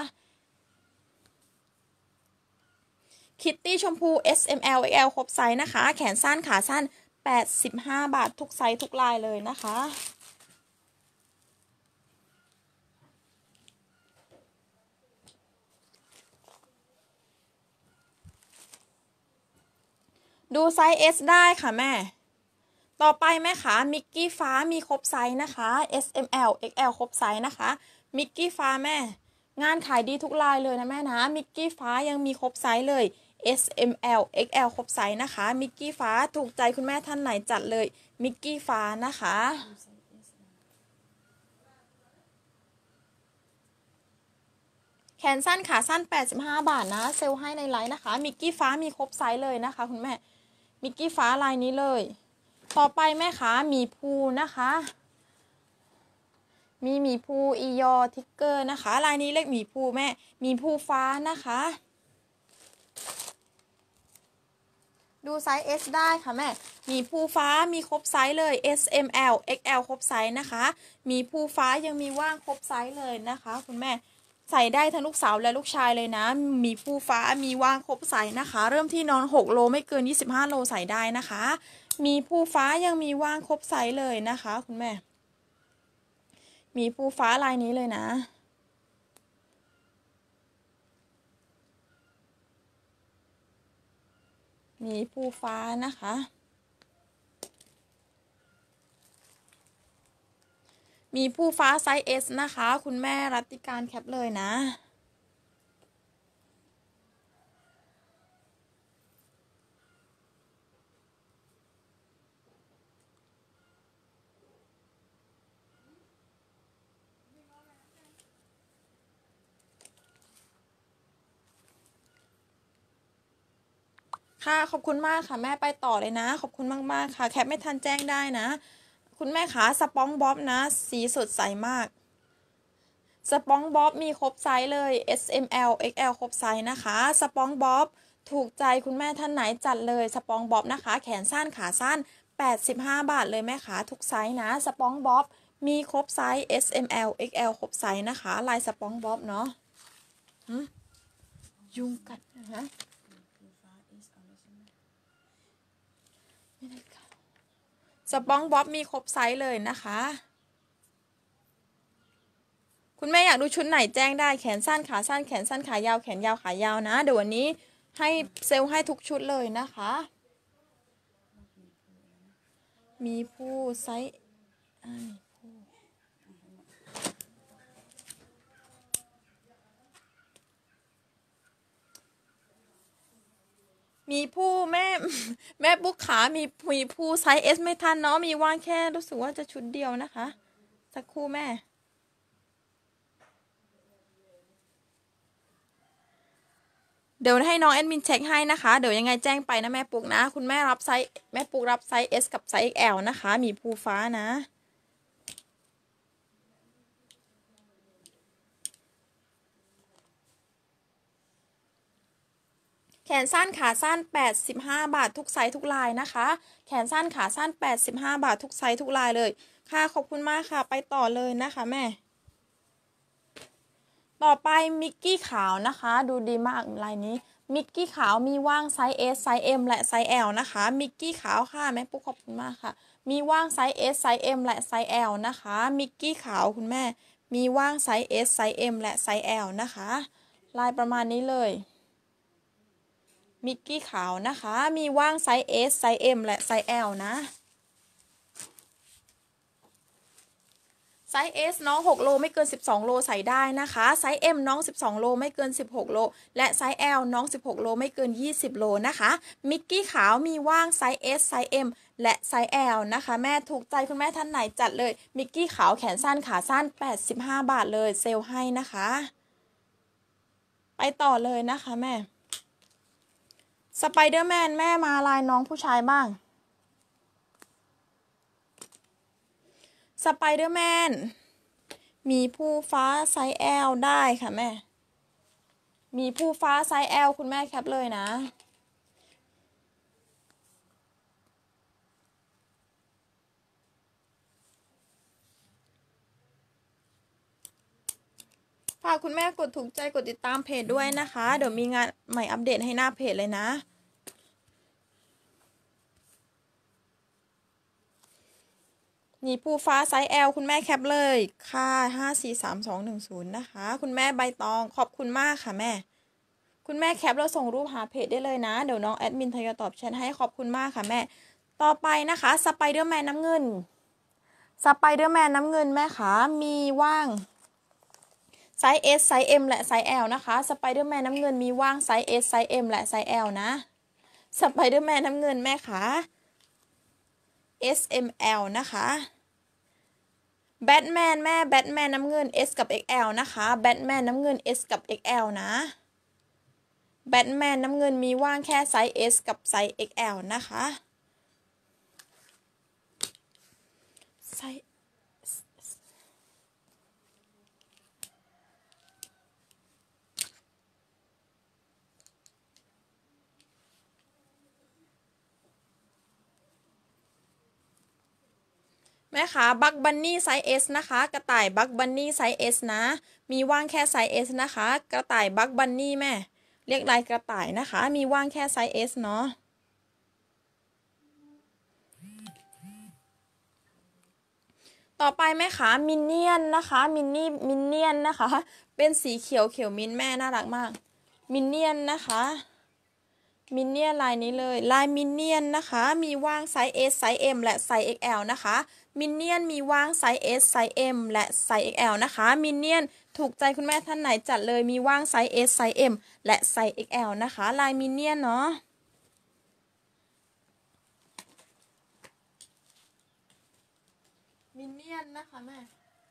คิตตี้ชมพู S M L XL ครบไซส์นะคะแขนสั้นขาสั้น85 บาททุกไซส์ทุกลายเลยนะคะดูไซส์ S ได้ค่ะแม่ต่อไปแม่คะมิกกี้ฟ้ามีครบไซส์นะคะ S M L XL ครบไซส์นะคะมิกกี้ฟ้าแม่งานขายดีทุกลายเลยนะแม่นะมิกกี้ฟ้ายังมีครบไซส์เลย S M L XL ครบไซส์นะคะมิกกี้ฟ้าถูกใจคุณแม่ท่านไหนจัดเลยมิกกี้ฟ้านะคะแขนสั้นขาสั้น85 บาทนะเซลให้ในไลน์นะคะมิกกี้ฟ้ามีครบไซส์เลยนะคะคุณแม่มิกกี้ฟ้าลายนี้เลยต่อไปแม่คะหมีภูนะคะมีหมีภูอียอทิกเกอร์นะคะลายนี้เรียกหมีภูแม่หมีภูฟ้านะคะดูไซส์ S ได้ค่ะแม่หมีภูฟ้ามีครบไซส์เลย S M L XL ครบไซส์นะคะหมีภูฟ้ายังมีว่างครบไซส์เลยนะคะคุณแม่ใส่ได้ทั้งลูกสาวและลูกชายเลยนะหมีภูฟ้ามีว่างครบไซส์นะคะเริ่มที่นอน6 โลไม่เกิน25 โลใส่ได้นะคะหมีภูฟ้ายังมีว่างครบไซส์เลยนะคะคุณแม่หมีภูฟ้าลายนี้เลยนะหมีภูฟ้านะคะมีภูฟ้าไซส์ S นะคะคุณแม่รัตติการแคปเลยนะค่ะขอบคุณมากค่ะแม่ไปต่อเลยนะขอบคุณมากๆค่ะแคปไม่ทันแจ้งได้นะคุณแม่ขาสปองบ๊อบนะสีสดใสมากสปองบ๊อบมีครบไซส์เลย S M L XL ครบไซส์นะคะสปองบ๊อบถูกใจคุณแม่ท่านไหนจัดเลยสปองบ๊อบนะคะแขนสั้นขาสั้น85 บาทเลยแม่ขาทุกไซส์นะสปองบ๊อบมีครบไซส์ S M L XL ครบไซส์นะคะลายสปองบ๊อบเนาะยุงกัดนะสปองบ๊อบมีครบไซส์เลยนะคะคุณแม่อยากดูชุดไหนแจ้งได้แขนสั้นขาสั้นแขนสั้นขายาวแขนยาวขายาวนะเดี๋ยววันนี้ให้เซลล์ให้ทุกชุดเลยนะคะมีผู้ไซส์มีผู้แม่บุ๊กขามีผู้ไซส์ S ไม่ทันเนาะมีว่างแค่รู้สึกว่าจะชุดเดียวนะคะสักครู่แม่เดี๋ยวให้น้องแอดมินเช็คให้นะคะเดี๋ยวยังไงแจ้งไปนะแม่ปุ๊กนะคุณแม่รับไซส์แม่ปุ๊กรับไซส์ S กับไซส์ XL นะคะมีภูฟ้านะแขนสั้นขาสั้น85 บาททุกไซส์ทุกลายนะคะแขนสั้นขาสั้น85 บาททุกไซส์ทุกลายเลยค่ะขอบคุณมากค่ะไปต่อเลยนะคะแม่ต่อไปมิกกี้ขาวนะคะดูดีมากลายนี้มิกกี้ขาวมีว่างไซส์ S ไซส์ M และไซส์ L นะคะมิกกี้ขาวค่ะแม่ปุ๊กขอบคุณมากค่ะมีว่างไซส์ S ไซส์ M และไซส์ L นะคะมิกกี้ขาวคุณแม่มีว่างไซส์ S ไซส์ M และไซส์ L นะคะลายประมาณนี้เลยมิกกี้ขาวนะคะมีว่างไซส์ S ไซส์ M และไซส์ L นะไซส์ S น้อง6โลไม่เกิน12โลใส่ได้นะคะไซส์ M น้อง12โลไม่เกิน16โลและไซส์ L น้อง16โลไม่เกิน20โลนะคะมิกกี้ขาวมีว่างไซส์ S ไซส์ M และไซส์ L นะคะแม่ถูกใจคุณแม่ท่านไหนจัดเลยมิกกี้ขาวแขนสั้นขาสั้น85 บาทเลยเซลล์ให้นะคะไปต่อเลยนะคะแม่สไปเดอร์แมนแม่มาลายน้องผู้ชายบ้างสไปเดอร์แมนมีผู้ฟ้าไซส์ L ได้ค่ะแม่มีผู้ฟ้าไซส์ L คุณแม่แคปเลยนะฝากคุณแม่กดถูกใจกดติดตามเพจด้วยนะคะเดี๋ยวมีงานใหม่อัปเดตให้หน้าเพจเลยนะมีผู้ฟ้าไซส์ L คุณแม่แคปเลยค่ะ543210นะคะคุณแม่ใบตองขอบคุณมากค่ะแม่คุณแม่แคปแล้วส่งรูปหาเพจได้เลยนะเดี๋ยวน้องแอดมินทยอยตอบแชทให้ขอบคุณมากค่ะแม่ต่อไปนะคะสไปเดอร์แมนน้ำเงินสไปเดอร์แมนน้ำเงินแม่ขามีว่างไซส์ S ไซส์ M และไซส์ L นะคะสไปเดอร์แมนน้ำเงินมีว่างไซส์ S ไซส์ M และไซส์ L นะสไปเดอร์แมนน้ำเงินแม่ขา S M L นะคะแบทแมนแม่แบทแมนน้ำเงิน S กับ XL นะคะแบทแมนน้ำเงิน S กับ XL นะแบทแมนน้ำเงินมีว่างแค่ไซส์ S กับไซส์ XL นะคะไซส์แม่คะบักบันนี่ไซส์ S นะคะกระต่ายบักบันนี่ไซส์ S นะมีว่างแค่ไซส์ S นะคะกระต่ายบักบันนี่แม่เรียกลายกระต่ายนะคะมีว่างแค่ไซส์ S เนาะต่อไปแม่ขามินเนี่ยนนะคะมินเนี่ยนนะคะเป็นสีเขียวมิ้นแม่น่ารักมากมินเนี่ยนนะคะมินเนี่ยนลายนี้เลยลายมินเนี่ยนนะคะมีว่างไซส์ S ไซส์ M และไซส์ XL นะคะมินเนี่ยนมีว่างไซส์ S ไซส์ M และไซส์ XL นะคะมินเนี่ยนถูกใจคุณแม่ท่านไหนจัดเลยมีว่างไซส์ S ไซส์ M และไซส์ XL นะคะลายมินเนี่ยนเนาะมินเนี่ยนนะคะแม่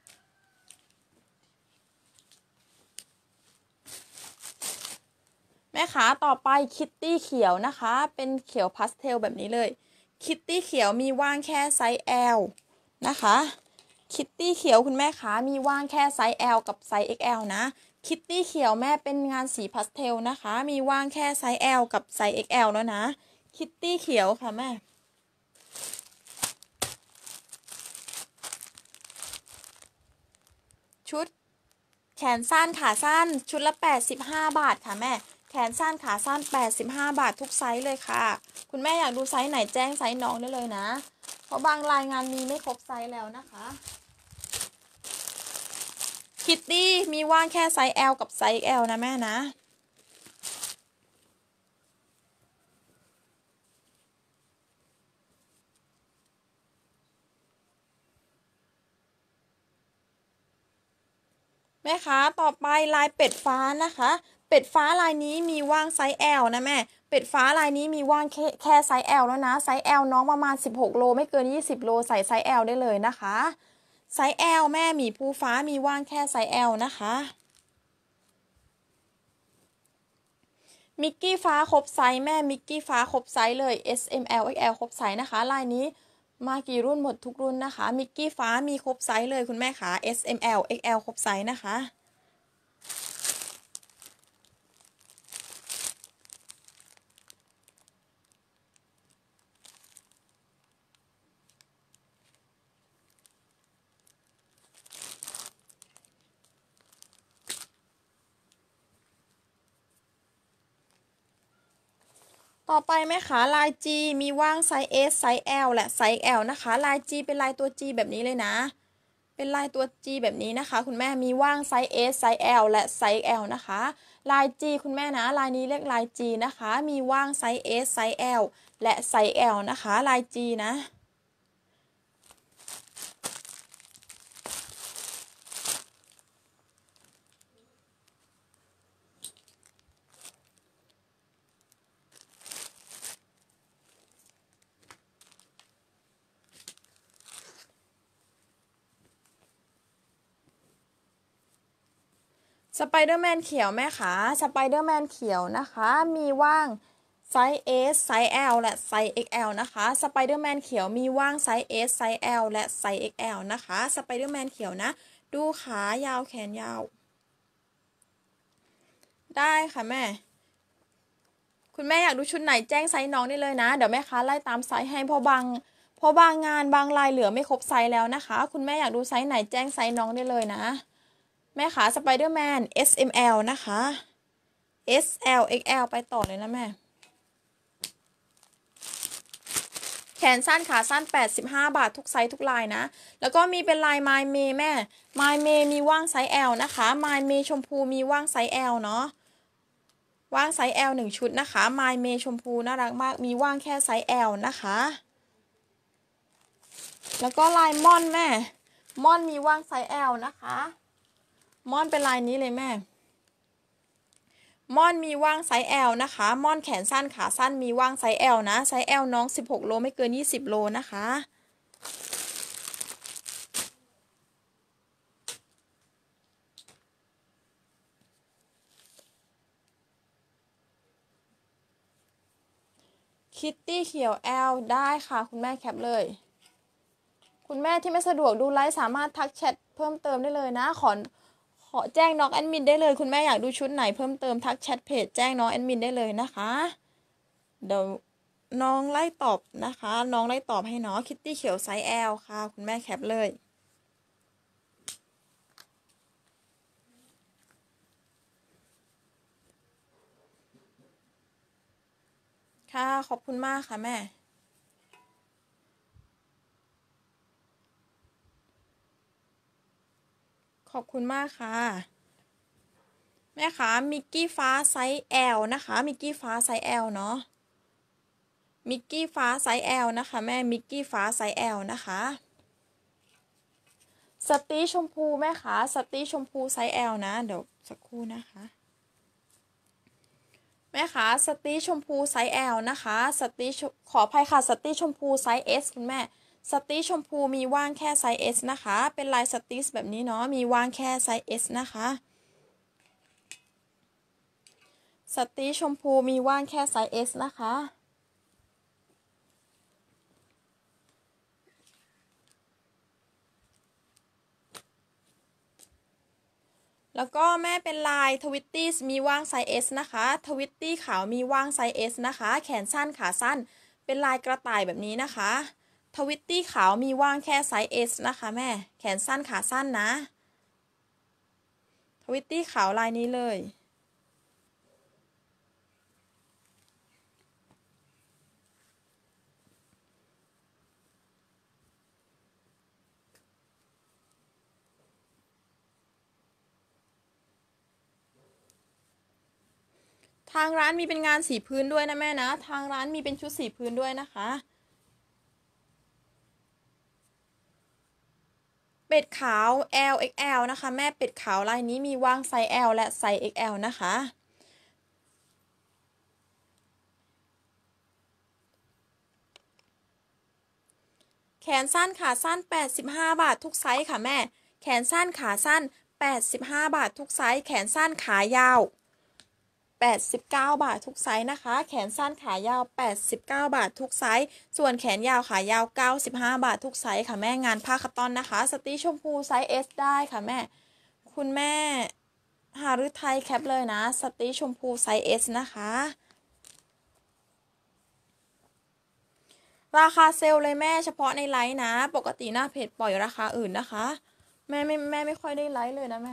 แม่ขาต่อไปคิตตี้เขียวนะคะเป็นเขียวพาสเทลแบบนี้เลยคิตตี้เขียวมีว่างแค่ไซส์ L นะคะคิตตี้เขียวคุณแม่ขามีว่างแค่ไซส์ L กับไซส์ XL นะคิตตี้เขียวแม่เป็นงานสีพาสเทลนะคะมีว่างแค่ไซส์ L กับไซส์ XL แล้วนะคิตตี้เขียวค่ะแม่ชุดแขนสั้นขาสั้นชุดละ85 บาทค่ะแม่แขนสั้นขาสั้น85 บาททุกไซส์เลยค่ะคุณแม่อยากดูไซส์ไหนแจ้งไซส์น้องได้เลยนะเพราะบางรายงานมีไม่ครบไซส์แล้วนะคะคิตตี้มีว่างแค่ไซส์ L กับไซส์ XL นะแม่นะแม่คะต่อไปลายเป็ดฟ้านะคะเป็ดฟ้าลายนี้มีว่างไซส์ L นะแม่เป็ดฟ้าลายนี้มีว่างแค่ไซส์ L แล้วนะไซส์ L น้องประมาณ16 โลไม่เกิน20 โลใส่ไซส์ L ได้เลยนะคะไซส์ L แม่หมีภูฟ้ามีว่างแค่ไซส์ L นะคะมิกกี้ฟ้าครบไซส์แม่มิกกี้ฟ้าครบไซส์เลย S M L X L ครบไซส์นะคะลายนี้มากี่รุ่นหมดทุกรุ่นนะคะมิกกี้ฟ้ามีครบไซส์เลยคุณแม่คะ S M L X L ครบไซส์นะคะต่อไปไหมคะลาย G มีว่างไซส์ S ไซส์ L และไซส์ L นะคะลาย G เป็นลายตัว G แบบนี้เลยนะเป็นลายตัว G แบบนี้นะคะคุณแม่มีว่างไซส์ S ไซส์ L และไซส์ L นะคะลาย G คุณแม่นะลายนี้เรียกลาย G นะคะมีว่างไซส์ S ไซส์ L และไซส์ L นะคะลาย G นะสไปเดอร์แมนเขียวแม่คะสไปเดอร์แมนเขียวนะคะมีว่างไซส์ S ไซส์ L และไซส์ XL นะคะสไปเดอร์แมนเขียวมีว่างไซส์ S ไซส์ L และไซส์ XL นะคะสไปเดอร์แมนเขียวนะดูขายาวแขนยาวได้ค่ะแม่คุณแม่อยากดูชุดไหนแจ้งไซส์น้องได้เลยนะเดี๋ยวแม่ค้าไล่ตามไซส์ให้เพราะบางงานบางลายเหลือไม่ครบไซส์แล้วนะคะคุณแม่อยากดูไซส์ไหนแจ้งไซส์น้องได้เลยนะแม่ขาสไปเดอร์แมน S M L นะคะ S L X L ไปต่อเลยนะแม่แขนสั้นขาสั้น85 บาททุกไซส์ทุกลายนะแล้วก็มีเป็นลาย My May แม่ My May มีว่างไซส์ L นะคะ My May ชมพูมีว่างไซส์ L เนาะว่างไซส์ L 1 ชุดนะคะ My May ชมพูน่ารักมากมีว่างแค่ไซส์ L นะคะแล้วก็ลายม่อนแม่ม่อนมีว่างไซส์ L นะคะม่อนเป็นลายนี้เลยแม่ม่อนมีว่างไซส์ L นะคะม่อนแขนสั้นขาสั้นมีว่างไซส์ L นะไซส์ L น้อง16 โลไม่เกิน20 โลนะคะคิตตี้เขียว L ได้ค่ะคุณแม่แคปเลยคุณแม่ที่ไม่สะดวกดูไลฟ์สามารถทักแชทเพิ่มเติมได้เลยนะขอแจ้งน้องแอดมินได้เลยคุณแม่อยากดูชุดไหนเพิ่มเติมทักแชทเพจแจ้งน้องแอดมินได้เลยนะคะเดี๋ยวน้องไล่ตอบนะคะน้องไล่ตอบให้น้องคิตตี้เขียวไซส์ L ค่ะคุณแม่แคปเลยค่ะขอบคุณมากค่ะแม่ขอบคุณมากค่ะแม่คะมิกกี้ฟ้าไซส์ L นะคะมิกกี้ฟ้าไซส์ L เนาะมิกกี้ฟ้าไซส์ L นะคะแม่มิกกี้ฟ้าไซส์ L นะคะสตีชมพูแม่คะสตีชมพูไซส์ L นะเดี๋ยวสักครู่นะคะแม่คะสตีชมพูไซส์ L นะคะสตีขออภัยค่ะสตีชมพูไซส์ S คุณแม่สตีชมพูมีว่างแค่ไซส์ S นะคะเป็นลายสตีแบบนี้เนาะมีว่างแค่ไซส์ S นะคะสตีชมพูมีว่างแค่ไซส์ S นะคะแล้วก็แม่เป็นลายทวิตตี้มีว่างไซส์ S นะคะทวิตตี้ขาวมีว่างไซส์ S นะคะแขนสั้นขาสั้นเป็นลายกระต่ายแบบนี้นะคะทวิตตี้ขาวมีว่างแค่ไซส์ S นะคะแม่แขนสั้นขาสั้นนะทวิตตี้ขาวลายนี้เลยางร้านมีเป็นงานสีพื้นด้วยนะแม่นะทางร้านมีเป็นชุดสีพื้นด้วยนะคะเป็ดขาว LXL นะคะแม่เป็ดขาวลายนี้มีวางไซส์ L และไซส์ XL นะคะแขนสั้นขาสั้น85 บาททุกไซส์ค่ะแม่แขนสั้นขาสั้น85 บาททุกไซส์แขนสั้นขายาว89 บาททุกไซส์นะคะแขนสั้นขายาว89 บาททุกไซส์ส่วนแขนยาวขายาว95 บาททุกไซส์ค่ะแม่งานผ้าคัตตอนนะคะสตรีชมพูไซส์ S ได้ค่ะแม่คุณแม่หาฤทัยแคปเลยนะสตรีชมพูไซส์ S นะคะราคาเซลล์เลยแม่เฉพาะในไลน์นะปกติหน้าเพจปล่อยราคาอื่นนะคะแม่ไม่ค่อยได้ไลฟ์เลยนะแม่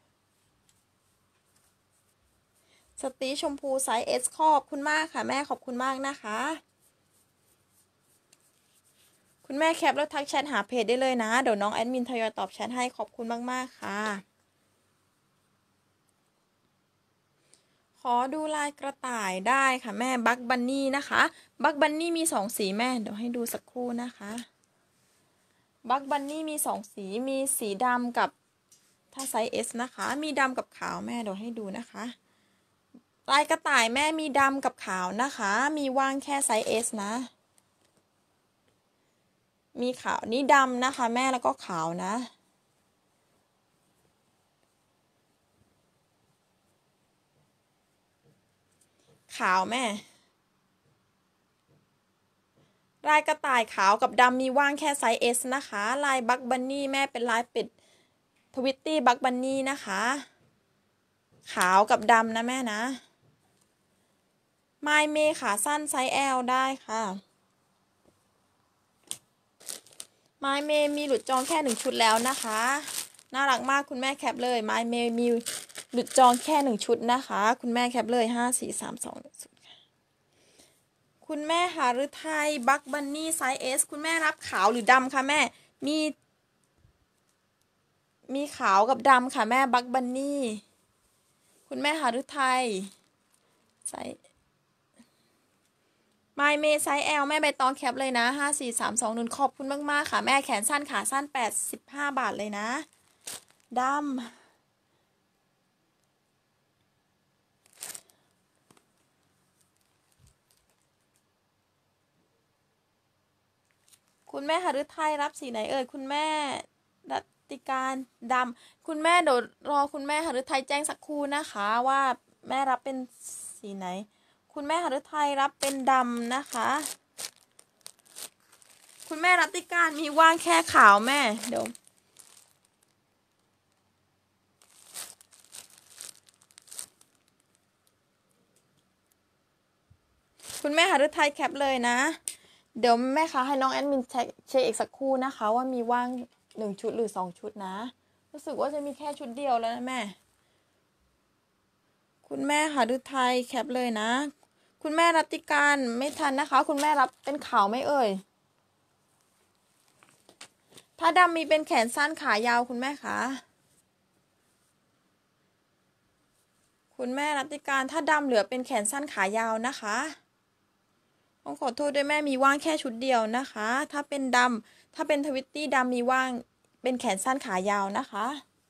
สตรีชมพูไซส์ S ขอบคุณมากค่ะแม่ขอบคุณมากนะคะคุณแม่แคปแล้วทักแชทหาเพจได้เลยนะเดี๋ยวน้องแอดมินทยอยตอบแชทให้ขอบคุณมากๆค่ะขอดูลายกระต่ายได้ค่ะแม่บัคบันนี่นะคะบัคบันนี่มี2 สีแม่เดี๋ยวให้ดูสักครู่นะคะบัคบันนี่มี2 สีมีสีดำกับถ้าไซส์ S นะคะมีดำกับขาวแม่เดี๋ยวให้ดูนะคะลายกระต่ายแม่มีดำกับขาวนะคะมีว่างแค่ไซส์ S นะมีขาวนี่ดำนะคะแม่แล้วก็ขาวนะขาวแม่ลายกระต่ายขาวกับดำมีว่างแค่ไซส์ S นะคะลายบัคบันนี่แม่เป็นลายเป็ดทวิตตี้บัคบันนี่นะคะขาวกับดำนะแม่นะไมเมขาสั้นไซส์ L ได้ค่ะไมเมมีหลุดจองแค่1 ชุดแล้วนะคะน่ารักมากคุณแม่แคปเลยไมเมมีหลุดจองแค่1 ชุดนะคะคุณแม่แคปเลย5 4 3 2 1 0คุณแม่หาฤทัยบัคบันนี่ไซส์ S คุณแม่รับขาวหรือดำคะแม่มีขาวกับดำค่ะแม่บัคบันนี่คุณแม่หาฤทัยไซส์ไมเมไซส์ L แม่ใบตองแคปเลยนะ5 4 3 2 1ขอบคุณมากๆค่ะแม่แขนสั้นขาสั้น85 บาทเลยนะดำคุณแม่หฤทัยรับสีไหนเอ่ยคุณแม่รัติการดำคุณแม่เดี๋ยวรอคุณแม่หฤทัยแจ้งสักครู่นะคะว่าแม่รับเป็นสีไหนคุณแม่หฤทัยรับเป็นดำนะคะคุณแม่รัติการมีว่างแค่ขาวแม่เดี๋ยวคุณแม่หฤทัยแคปเลยนะเดี๋ยวแม่คะให้น้องแอดมินเช็คอีกสักครู่นะคะว่ามีว่าง1 ชุดหรือ2 ชุดนะรู้สึกว่าจะมีแค่ชุดเดียวแล้วนะแม่คุณแม่หฤทัยแคปเลยนะคุณแม่รัติการไม่ทันนะคะคุณแม่รับเป็นขาวไหมเอ่ยถ้าดำมีเป็นแขนสั้นขายาวคุณแม่คะคุณแม่รัติการถ้าดำเหลือเป็นแขนสั้นขายาวนะคะต้องขอโทษด้วยแม่มีว่างแค่ชุดเดียวนะคะถ้าเป็นดำถ้าเป็นทวิตตี้ดำมีว่างเป็นแขนสั้นขายาวนะคะ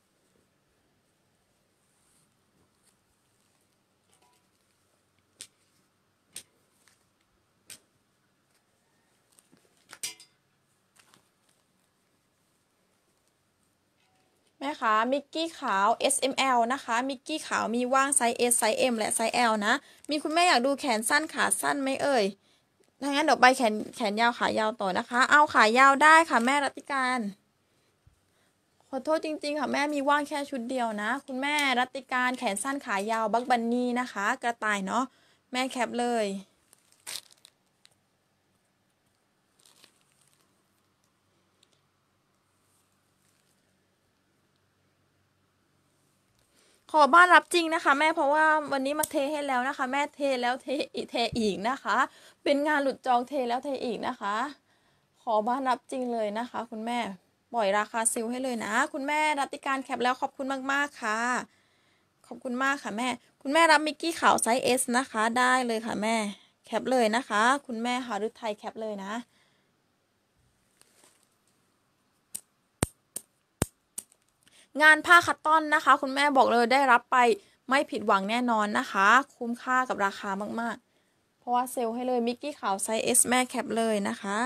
แม่คะมิกกี้ขาว SML นะคะมิกกี้ขาวมีว่างไซส์ S ไซส์ M และไซส์ L นะมีคุณแม่อยากดูแขนสั้นขาสั้นไหมเอ่ยถ้างั้นเดี๋ยวไปแขนยาวขายาวต่อนะคะเอาขายาวได้ค่ะแม่รัติการขอโทษจริงๆค่ะแม่มีว่างแค่ชุดเดียวนะคุณแม่รัติการแขนสั้นขายาวบัคบันนี่นะคะกระต่ายเนาะแม่แคปเลยขอบ้านรับจริงนะคะแม่เพราะว่าวันนี้มาเทให้แล้วนะคะแม่เทแล้วเทอีกนะคะเป็นงานหลุดจองเทแล้วเทอีกนะคะขอบ้านรับจริงเลยนะคะคุณแม่ปล่อยราคาซิลให้เลยนะคุณแม่รัติการแคปแล้วขอบคุณมากๆค่ะขอบคุณมากค่ะแม่คุณคุณแม่รับมิกกี้ขาวไซส์ S นะคะได้เลยค่ะแม่แคปเลยนะคะคุณแม่หฤทัยแคปเลยนะงานผ้าคัตตอนนะคะคุณแม่บอกเลยได้รับไปไม่ผิดหวังแน่นอนนะคะคุ้มค่ากับราคามากๆเพราะว่าเซลล์ให้เลยมิกกี้ขาวไซส์ S แม่แคปเลยนะคะ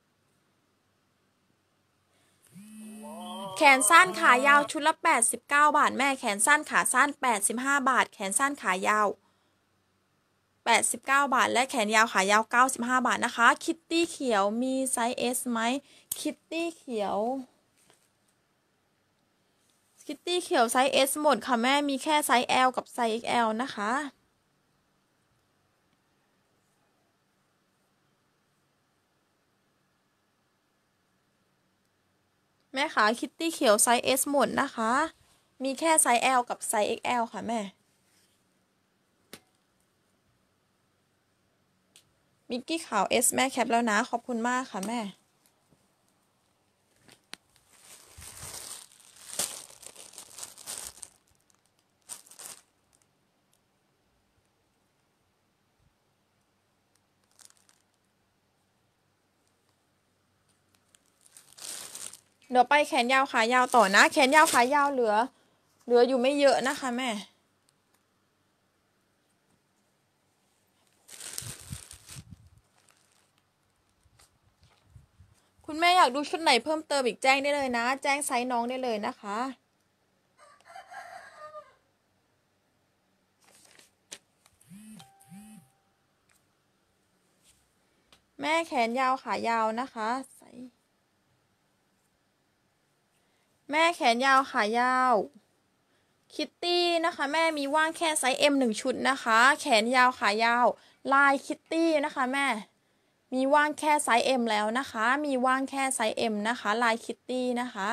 แขนสั้นขายาวชุดละ89 บาทแม่แขนสั้นขาสั้น85 บาทแขนสั้นขายาว89 บาทและแขนยาวขายาว95 บาทนะคะคิตตี้เขียวมีไซส์ S ไหมคิตตี้เขียวไซส์ S หมดค่ะแม่มีแค่ไซส์ L กับไซส์ XL นะคะแม่ขาคิตตี้เขียวไซส์ S หมดนะคะมีแค่ไซส์ L กับไซส์ XL ค่ะแม่มิกกี้ขาว S แม่แคปแล้วนะขอบคุณมากค่ะแม่เดี๋ยวไปแขนยาวขายาวต่อนะแขนยาวขายาวเหลืออยู่ไม่เยอะนะคะแม่คุณแม่อยากดูชุดไหนเพิ่มเติมอีกแจ้งได้เลยนะแจ้งไซส์น้องได้เลยนะคะแม่แขนยาวขายาวนะคะแม่แขนยาวขายาวคิตตี้นะคะแม่มีว่างแค่ไซส์ M 1 ชุดนะคะแขนยาวขายาวลายคิตตี้นะคะแม่มีว่างแค่ไซส์ M แล้วนะคะมีว่างแค่ไซส์ M นะคะลายคิตตี้นะคะ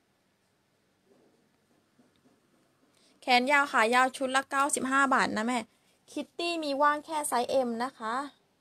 แขนยาวขายาวชุดละ95 บาทนะแม่คิตตี้มีว่างแค่ไซส์ M นะคะ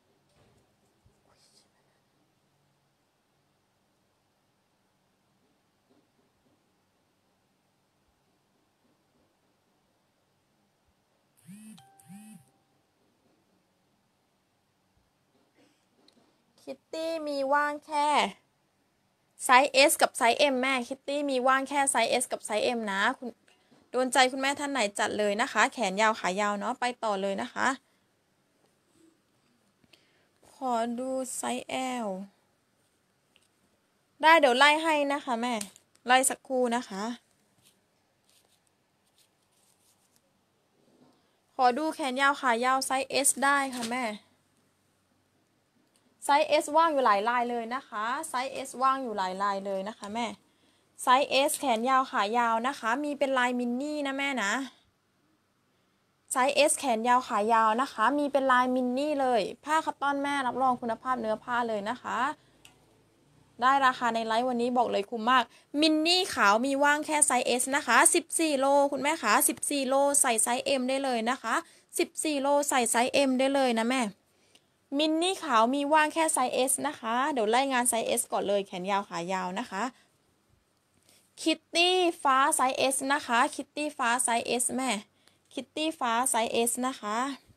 คิตตี้มีว่างแค่ไซส์ S กับไซส์ M แม่คิตตี้มีว่างแค่ไซส์ S กับไซส์ M นะคุณโดนใจคุณแม่ท่านไหนจัดเลยนะคะแขนยาวขายาวเนาะไปต่อเลยนะคะขอดูไซส์ L ได้เดี๋ยวไล่ให้นะคะแม่ไล่สักครู่นะคะขอดูแขนยาวขายาวไซส์ S ได้ค่ะแม่ไซส์ S ว่างอยู่หลายลายเลยนะคะไซส์ S ว่างอยู่หลายลายเลยนะคะแม่ไซส์ S แขนยาวขายาวนะคะมีเป็นลายมินนี่นะแม่นะไซส์ S แขนยาวขายาวนะคะมีเป็นลายมินนี่เลยผ้าคัตตอนแม่รับรองคุณภาพเนื้อผ้าเลยนะคะได้ราคาในไลฟ์วันนี้บอกเลยคุ้มมากมินนี่ขาวมีว่างแค่ไซส์ S นะคะ14 โลคุณแม่คะ14 โลใส่ไซส์ M ได้เลยนะคะ14 โลใส่ไซส์ M ได้เลยนะแม่มินนี่ขาวมีว่างแค่ไซส์ S นะคะเดี๋ยวไล่งานไซส์ S ก่อนเลยแขนยาวขายาวนะคะคิตตี้ฟ้าไซส์ S นะคะคิตตี้ฟ้าไซส์ S แม่คิตตี้ฟ้าไซส์ S นะคะ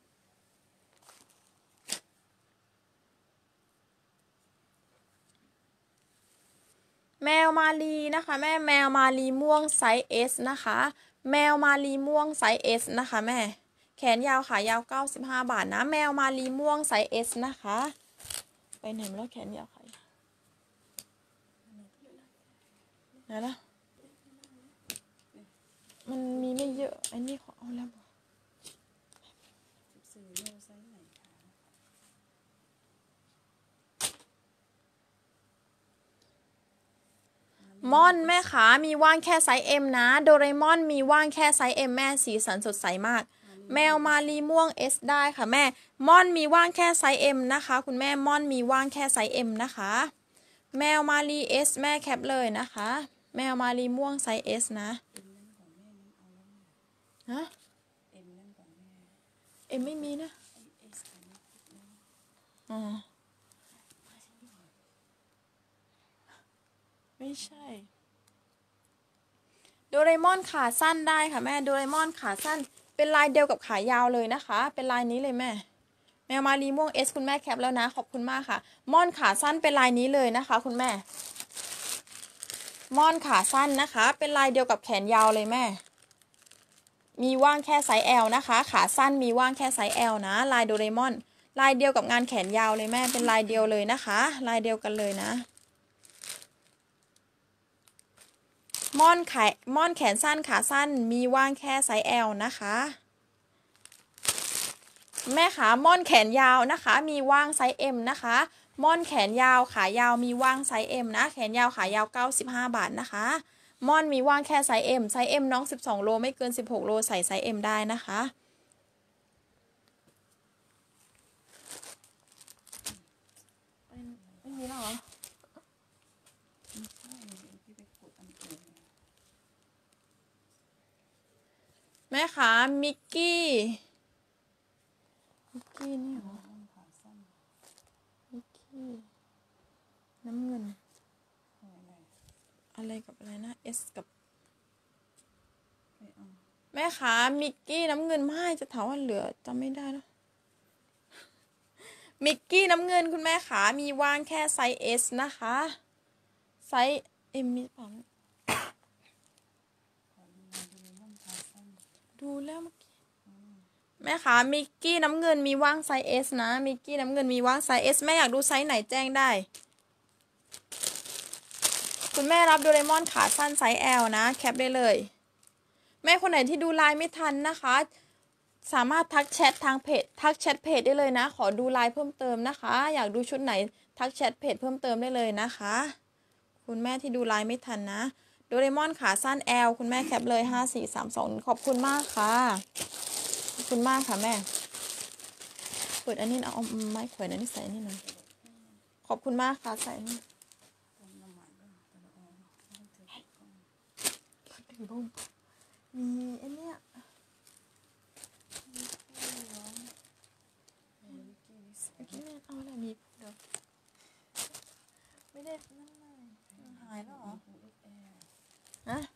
แมวมาลีนะคะแม่แมวมาลีม่วงไซส์ S นะคะแมวมาลีม่วงไซส์ S นะคะแม่แขนยาวขายาว95 บาทนะแมวมาลีม่วงไซส์ S นะคะไปไหนมาแล้วแขนยาวขายไหนล่ะมันมีไม่เยอะไอ้นี่ขอเอาแล้วม่อนแม่ขามีว่างแค่ไซส์ M นะโดเรมอนมีว่างแค่ไซส์ M แม่สีสันสดใสมากแมวมาลีม่วง S ได้ค่ะแม่ม่อนมีว่างแค่ไซส์ M นะคะคุณแม่ม่อนมีว่างแค่ไซส์ M นะคะแมวมาลี S แม่แคปเลยนะคะแมวมาลีม่วงไซส์ S นะฮะ M ไม่มีนะไม่ใช่โดเรมอนขาสั้นได้ค่ะแม่โดเรมอนขาสั้นเป็นลายเดียวกับขายาวเลยนะคะ เป็นลายนี้เลยแม่แมวมารีม่วง S คุณแม่แคปแล้วนะขอบคุณมากค่ะม่อนขาสั้นเป็นลายนี้เลยนะคะ คุณแม่ม่อนขาสั้นนะคะ เป็นลายเดียวกับแขนยาวเลยแม่มีว่างแค่ไซส์ L นะคะขาสั้นมีว่างแค่ไซส์ L นะลายโดเรมอนลายเดียวกับงานแขนยาวเลยแม่เป็นลายเดียวเลยนะคะลายเดียวกันเลยนะม่อนแขนสั้นขาสั้นมีว่างแค่ไซส์ L นะคะแม่ขาม่อนแขนยาวนะคะมีว่างไซส์ M นะคะม่อนแขนยาวขายาวมีว่างไซส์ M นะแขนยาวขายาว95 บาทนะคะม่อนมีว่างแค่ไซส์ M ไซส์ M น้อง12โลไม่เกิน16โลใส่ไซส์ M ได้นะคะไม่มีหรอแม่ขามิกกี้นี่เหรอมิกกี้น้ำเงินอะไรกับอะไรนะ S กับแม่ขามิกกี้น้ำเงินไม่จะถามว่าเหลือจำไม่ได้แล้วมิกกี้น้ำเงินคุณแม่ขามีว่างแค่ไซส์ S นะคะไซส์ M มีเปล่าดูแล้วเมื่อกี้แม่ขามิกกี้น้ำเงินมีว่างไซส์ S นะมิกกี้น้ำเงินมีว่างไซส์ S แม่อยากดูไซส์ไหนแจ้งได้คุณแม่รับโดเรมอนขาสั้นไซส์ L นะแคปได้เลยแม่คนไหนที่ดูไลน์ไม่ทันนะคะสามารถทักแชททางเพจทักแชทเพจได้เลยนะขอดูไลน์เพิ่มเติมนะคะอยากดูชุดไหนทักแชทเพจเพิ่มเติมได้เลยนะคะคุณแม่ที่ดูไลน์ไม่ทันนะโดเรมอนขาสั้น L คุณแม่แคปเลย5432ขอบคุณมากค่ะขอบคุณมากค่ะแม่เปิดอันนี้เอาไม้แขวนอันนี้ใส่นี่หน่อยขอบคุณมากค่ะใส่นี่มีไอ้เนี่ยเมื่อกี้แม่เอาอะไรมีเดี๋ยวไม่ได้นั่นเลยหายแล้วเหรอฮะ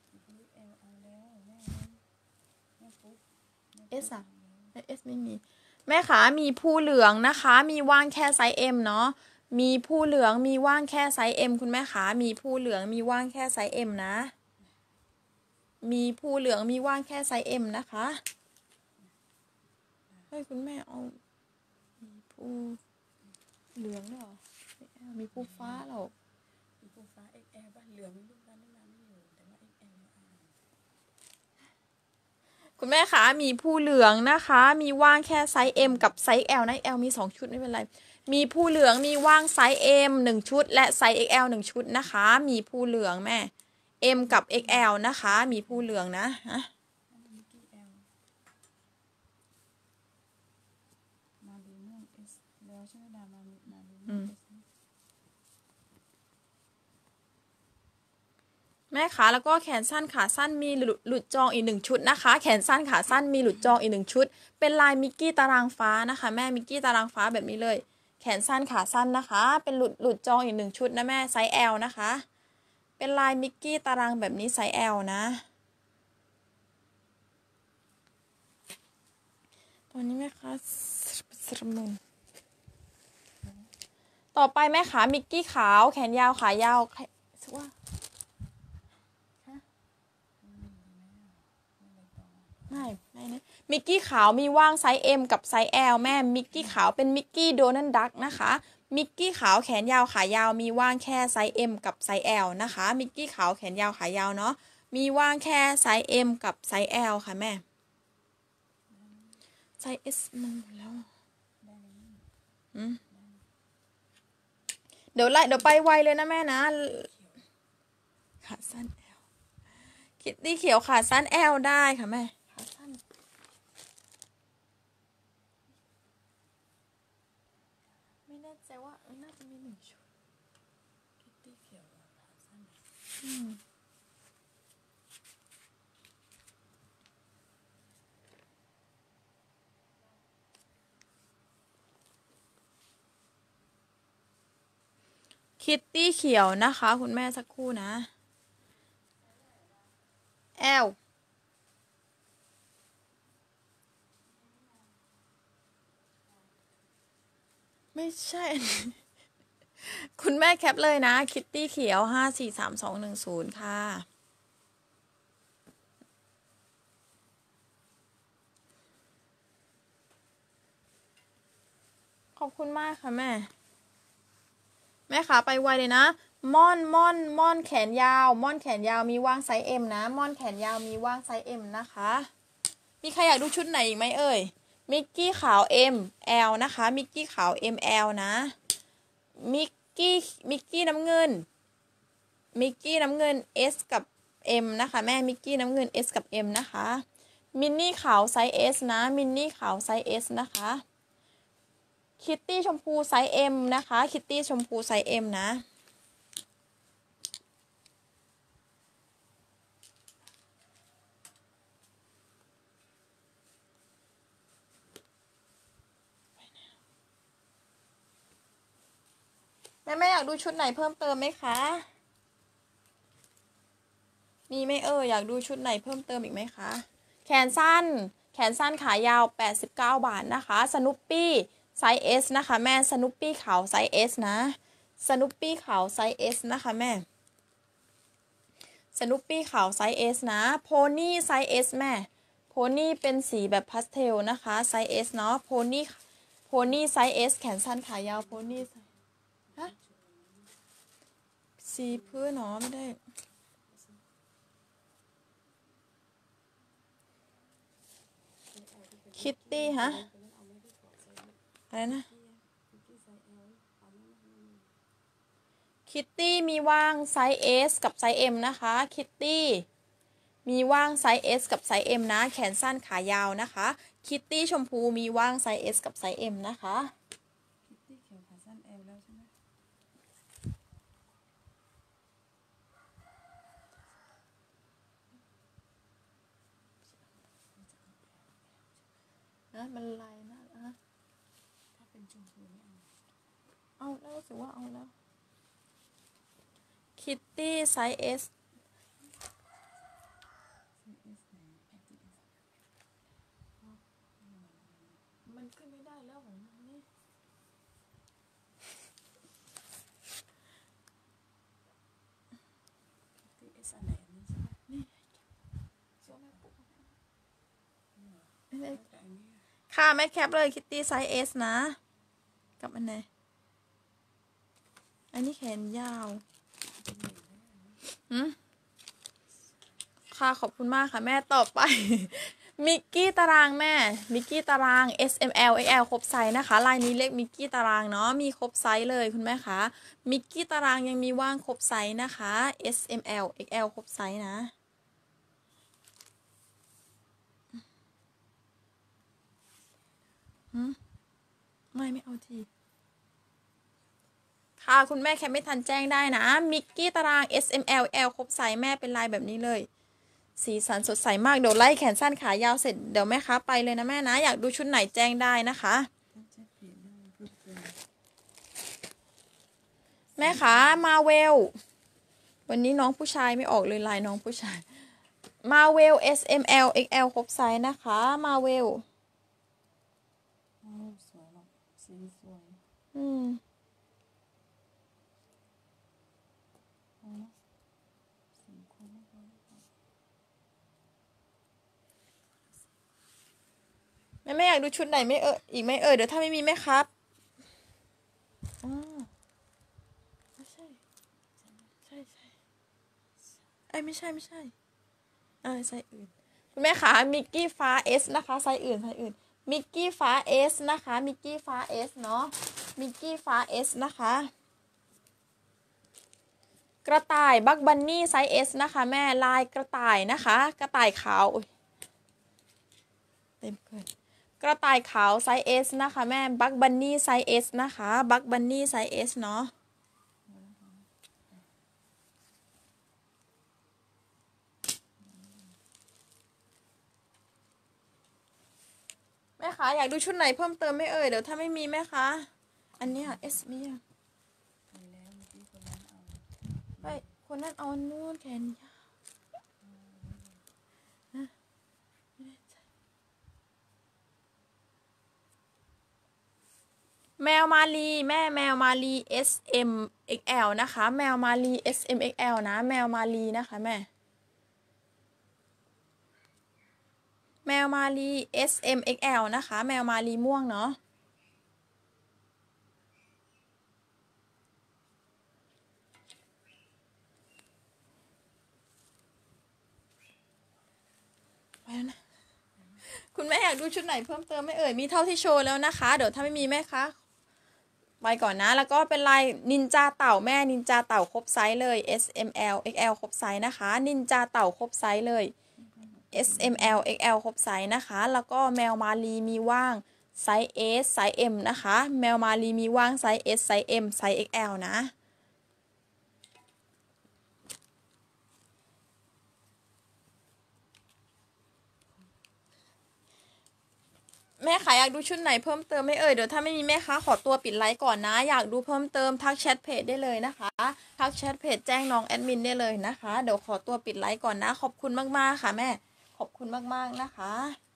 เอสอะเอสไม่มีแม่ขามีผู้เหลืองนะคะมีว่างแค่ไซส์ M เนาะมีผู้เหลืองมีว่างแค่ไซส์ M คุณแม่ขามีผู้เหลืองมีว่างแค่ไซส์ M นะมีผู้เหลืองมีว่างแค่ไซส์ M นะคะเฮ้ยคุณแม่เอามีผู้เหลืองเหรอมีผู้ฟ้าหรอมีผู้ฟ้า XL บ้านเหลืองลูกบ้านนี่ไม่อยู่แต่ว่า XL คุณแม่คะมีผู้เหลืองนะคะมีว่างแค่ไซส์ M กับไซส์ L นะ L มี2ชุดไม่เป็นไรมีผู้เหลืองมีว่างไซส์ M 1ชุดและไซส์ XL 1ชุดนะคะมีผู้เหลืองแม่ M กับ XL นะคะมีผู้เหลืองนะแม่ขาแล้วก็แขนสั้นขาสั้นมีหลุดจองอีก1ชุดนะคะแขนสั้นขาสั้นมีหลุดจองอีก1ชุดเป็นลายมิกกี้ตารางฟ้านะคะแม่มิกกี้ตารางฟ้าแบบนี้เลยแขนสั้นขาสั้นนะคะเป็นหลุดจองอีก1ชุดนะแม่ไซส์ L นะคะเป็นลายมิกกี้ตารางแบบนี้ไซส์ L นะตอนนี้แม่คะต่อไปแม่ขามิกกี้ขาวแขนยาวขายาวว่าไม่นะมิกกี้ขาวมีว่างไซส์ M กับไซส์ L แม่มิกกี้ขาวเป็นมิกกี้โดนัลด์ดักนะคะมิกกี้ขาวแขนยาวขายาวมีว่างแค่ไซส์ M กับไซส์ L นะคะมิกกี้ขาวแขนยาวขายาวเนาะมีว่างแค่ไซส์ M กับไซส์ L ค่ะแม่ไซส์ S มันหมดแล้วเดี๋ยวไปไวเลยนะแม่นะขาสั้น L คิตตี้เขียวขาสั้น L ได้ค่ะแม่ขาสั้นไม่แน่ใจว่าน่าจะมี1ชุดคิตตี้เขียวขาสั้นคิตตี้เขียวนะคะคุณแม่สักครู่นะL ไม่ใช่ คุณแม่แคปเลยนะคิตตี้เขียว543210ค่ะขอบคุณมากค่ะแม่ขาไปไวเลยนะม่อนแขนยาวม่อนแขนยาวมีว่างไซส์ M นะม่อนแขนยาวมีว่างไซส์ M นะคะมีใครอยากดูชุดไหนอีกไหมเอ่ยมิกกี้ขาว M L นะคะมิกกี้ขาว M L นะมิกกี้น้ำเงินS กับ M นะคะแม่มิกกี้น้ำเงิน S กับ M นะคะมินนี่ขาวไซส์ S นะมินนี่ขาวไซส์ S นะคะคิตตี้ชมพูไซส์ M นะคะคิตตี้ชมพูไซส์ M นะแม่อยากดูชุดไหนเพิ่มเติมไหมคะมีไหมอยากดูชุดไหนเพิ่มเติมอีกไหมคะแขนสั้นขายาว89 บาทนะคะสนุปปี้ไซส์ S นะคะแม่สนุปปี้ขาวไซส์ S นะสนุปปี้ขาวไซส์ S นะคะแม่สนุปปี้ขาวไซส์ S นะโพนี่ไซส์ S แม่โพนี่เป็นสีแบบพาสเทลนะคะไซส์ S เนาะโพนี่ไซส์ S แขนสั้นขายาวโพนี่ฮะสีพื้นเนาะไม่ได้คิตตี้ฮะอะไรนะคิตตี้มีว่างไซส์ S กับไซส์ M นะคะคิตตี้มีว่างไซส์ S กับไซส์ M นะแขนสั้นขายาวนะคะคิตตี้ชมพูมีว่างไซส์ S กับไซส์ M นะคะคิตตี้เขียวขาสั้น L แล้วใช่ไหมนะมันลายนะถ้าเป็นชมพูไม่เอาแล้วรู้สึกว่าเอาแล้วคิตตี้ไซส์ S มันขึ้นไม่ได้แล้วของมันนี่คิตตี้ S อันไหนอันนี้ใช่ไหมนี่ช่วงแม่ปุ๊บแต่อันนี้ค่ะแม่แคปเลยคิตตี้ไซส์ S นะกับอันไหนอันนี้แขนยาวค่ะขอบคุณมากค่ะแม่ต่อไป มิกกี้ตารางแม่มิกกี้ตาราง S M L X L ครบไซส์นะคะลายนี้เรียกมิกกี้ตารางเนาะมีครบไซส์เลยคุณแม่คะมิกกี้ตารางยังมีว่างครบไซส์นะคะ S M L X L ครบไซส์นะไม่เอาทีค่ะคุณแม่แค่ไม่ทันแจ้งได้นะมิกกี้ตาราง S M L X L ครบไซส์แม่เป็นลายแบบนี้เลยสีสันสดใสมากเดี๋ยวไล่แขนสั้นขายาวเสร็จเดี๋ยวแม่ค้าไปเลยนะแม่นะอยากดูชุดไหนแจ้งได้นะคะแม่ค้ามาเวลวันนี้น้องผู้ชายไม่ออกเลยลายน้องผู้ชายมาเวล S M L X L ครบไซส์นะคะมาเวลสวยหรอกสีสวยสีคุ้มแม่อยากดูชุดไหนไม่อีกไหมเดี๋ยวถ้าไม่มีแม่ครับไม่ใช่ไม่ใช่ไซส์อื่นคุณแม่ขามิกกี้ฟ้า S นะคะไซส์อื่นมิกกี้ฟ้า S นะคะมิกกี้ฟ้า S เนาะมิกกี้ฟ้า S นะคะกระต่ายบักบันนี่ไซส์ S นะคะแม่ลายกระต่ายนะคะกระต่ายขาวเต็มเกินกระต่ายขาวไซส์ S นะคะแม่บักบันนี่ไซส์ S นะคะบักบันนี่ไซส์ S เนาะแม่คะอยากดูชุดไหนเพิ่มเติมไหมเดี๋ยวถ้าไม่มีแม่คะอันนี้S มีอ่ะแล้วเมื่อกี้คนนั้นเอาไปคนนั้นเอานู่นแขนยาวแมวมาลีแม่แมวมาลี S M X L นะคะแมวมาลี S M X L นะแมวมาลีนะคะแม่แมวมาลี S M X L นะคะแมวมาลีม่วงเนาะไปแล้วนะคุณแม่อยากดูชุดไหนเพิ่มเติมไหมเอ่ยมีเท่าที่โชว์แล้วนะคะเดี๋ยวถ้าไม่มีแม่คะไปก่อนนะแล้วก็เป็นลายนินจาเต่าแม่นินจาเต่าครบไซส์เลย S M L X L ครบไซส์นะคะนินจาเต่าครบไซส์เลย S M L X L ครบไซส์นะคะแล้วก็แมวมาลีมีว่างไซส์ S ไซส์ M นะคะแมวมาลีมีว่างไซส์ S ไซส์ M ไซส์ XL นะแม่คะอยากดูชุดไหนเพิ่มเติมไหมเอ่ยเดี๋ยวถ้าไม่มีแม่คะขอตัวปิดไลฟ์ก่อนนะอยากดูเพิ่มเติมทักแชทเพจได้เลยนะคะทักแชทเพจแจ้งน้องแอดมินได้เลยนะคะเดี๋ยวขอตัวปิดไลฟ์ก่อนนะขอบคุณมากๆค่ะแม่ขอบคุณมากๆนะคะ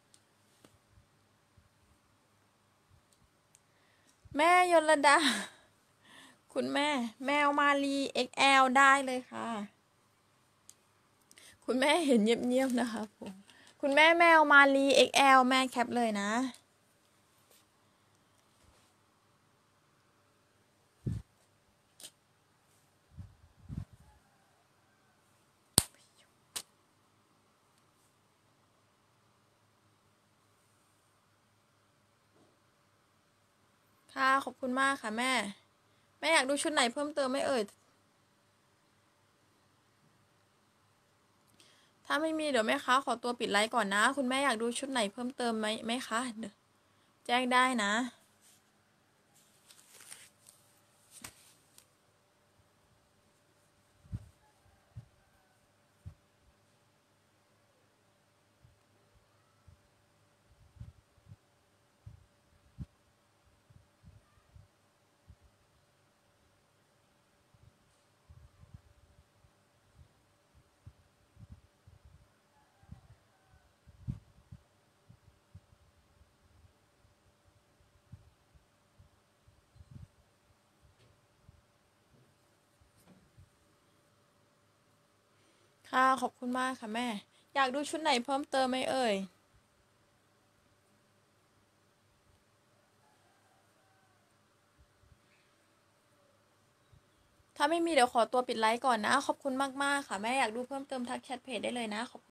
แม่ยลดาคุณแม่แมวมาลี XL ได้เลยค่ะคุณแม่เห็นเงียบๆนะคะผมคุณแม่แมวมาลี XL แม่แคปเลยนะค่ะขอบคุณมากค่ะแม่แม่อยากดูชุดไหนเพิ่มเติมไหมเอ่ยถ้าไม่มีเดี๋ยวแม่คะขอตัวปิดไลฟ์ก่อนนะคุณแม่อยากดูชุดไหนเพิ่มเติมไหมคะเดี๋ยวแจ้งได้นะค่ะขอบคุณมากค่ะแม่อยากดูชุดไหนเพิ่มเติมไหมเอ่ยถ้าไม่มีเดี๋ยวขอตัวปิดไลฟ์ก่อนนะขอบคุณมากๆค่ะแม่อยากดูเพิ่มเติมทักแชทเพจได้เลยนะขอบ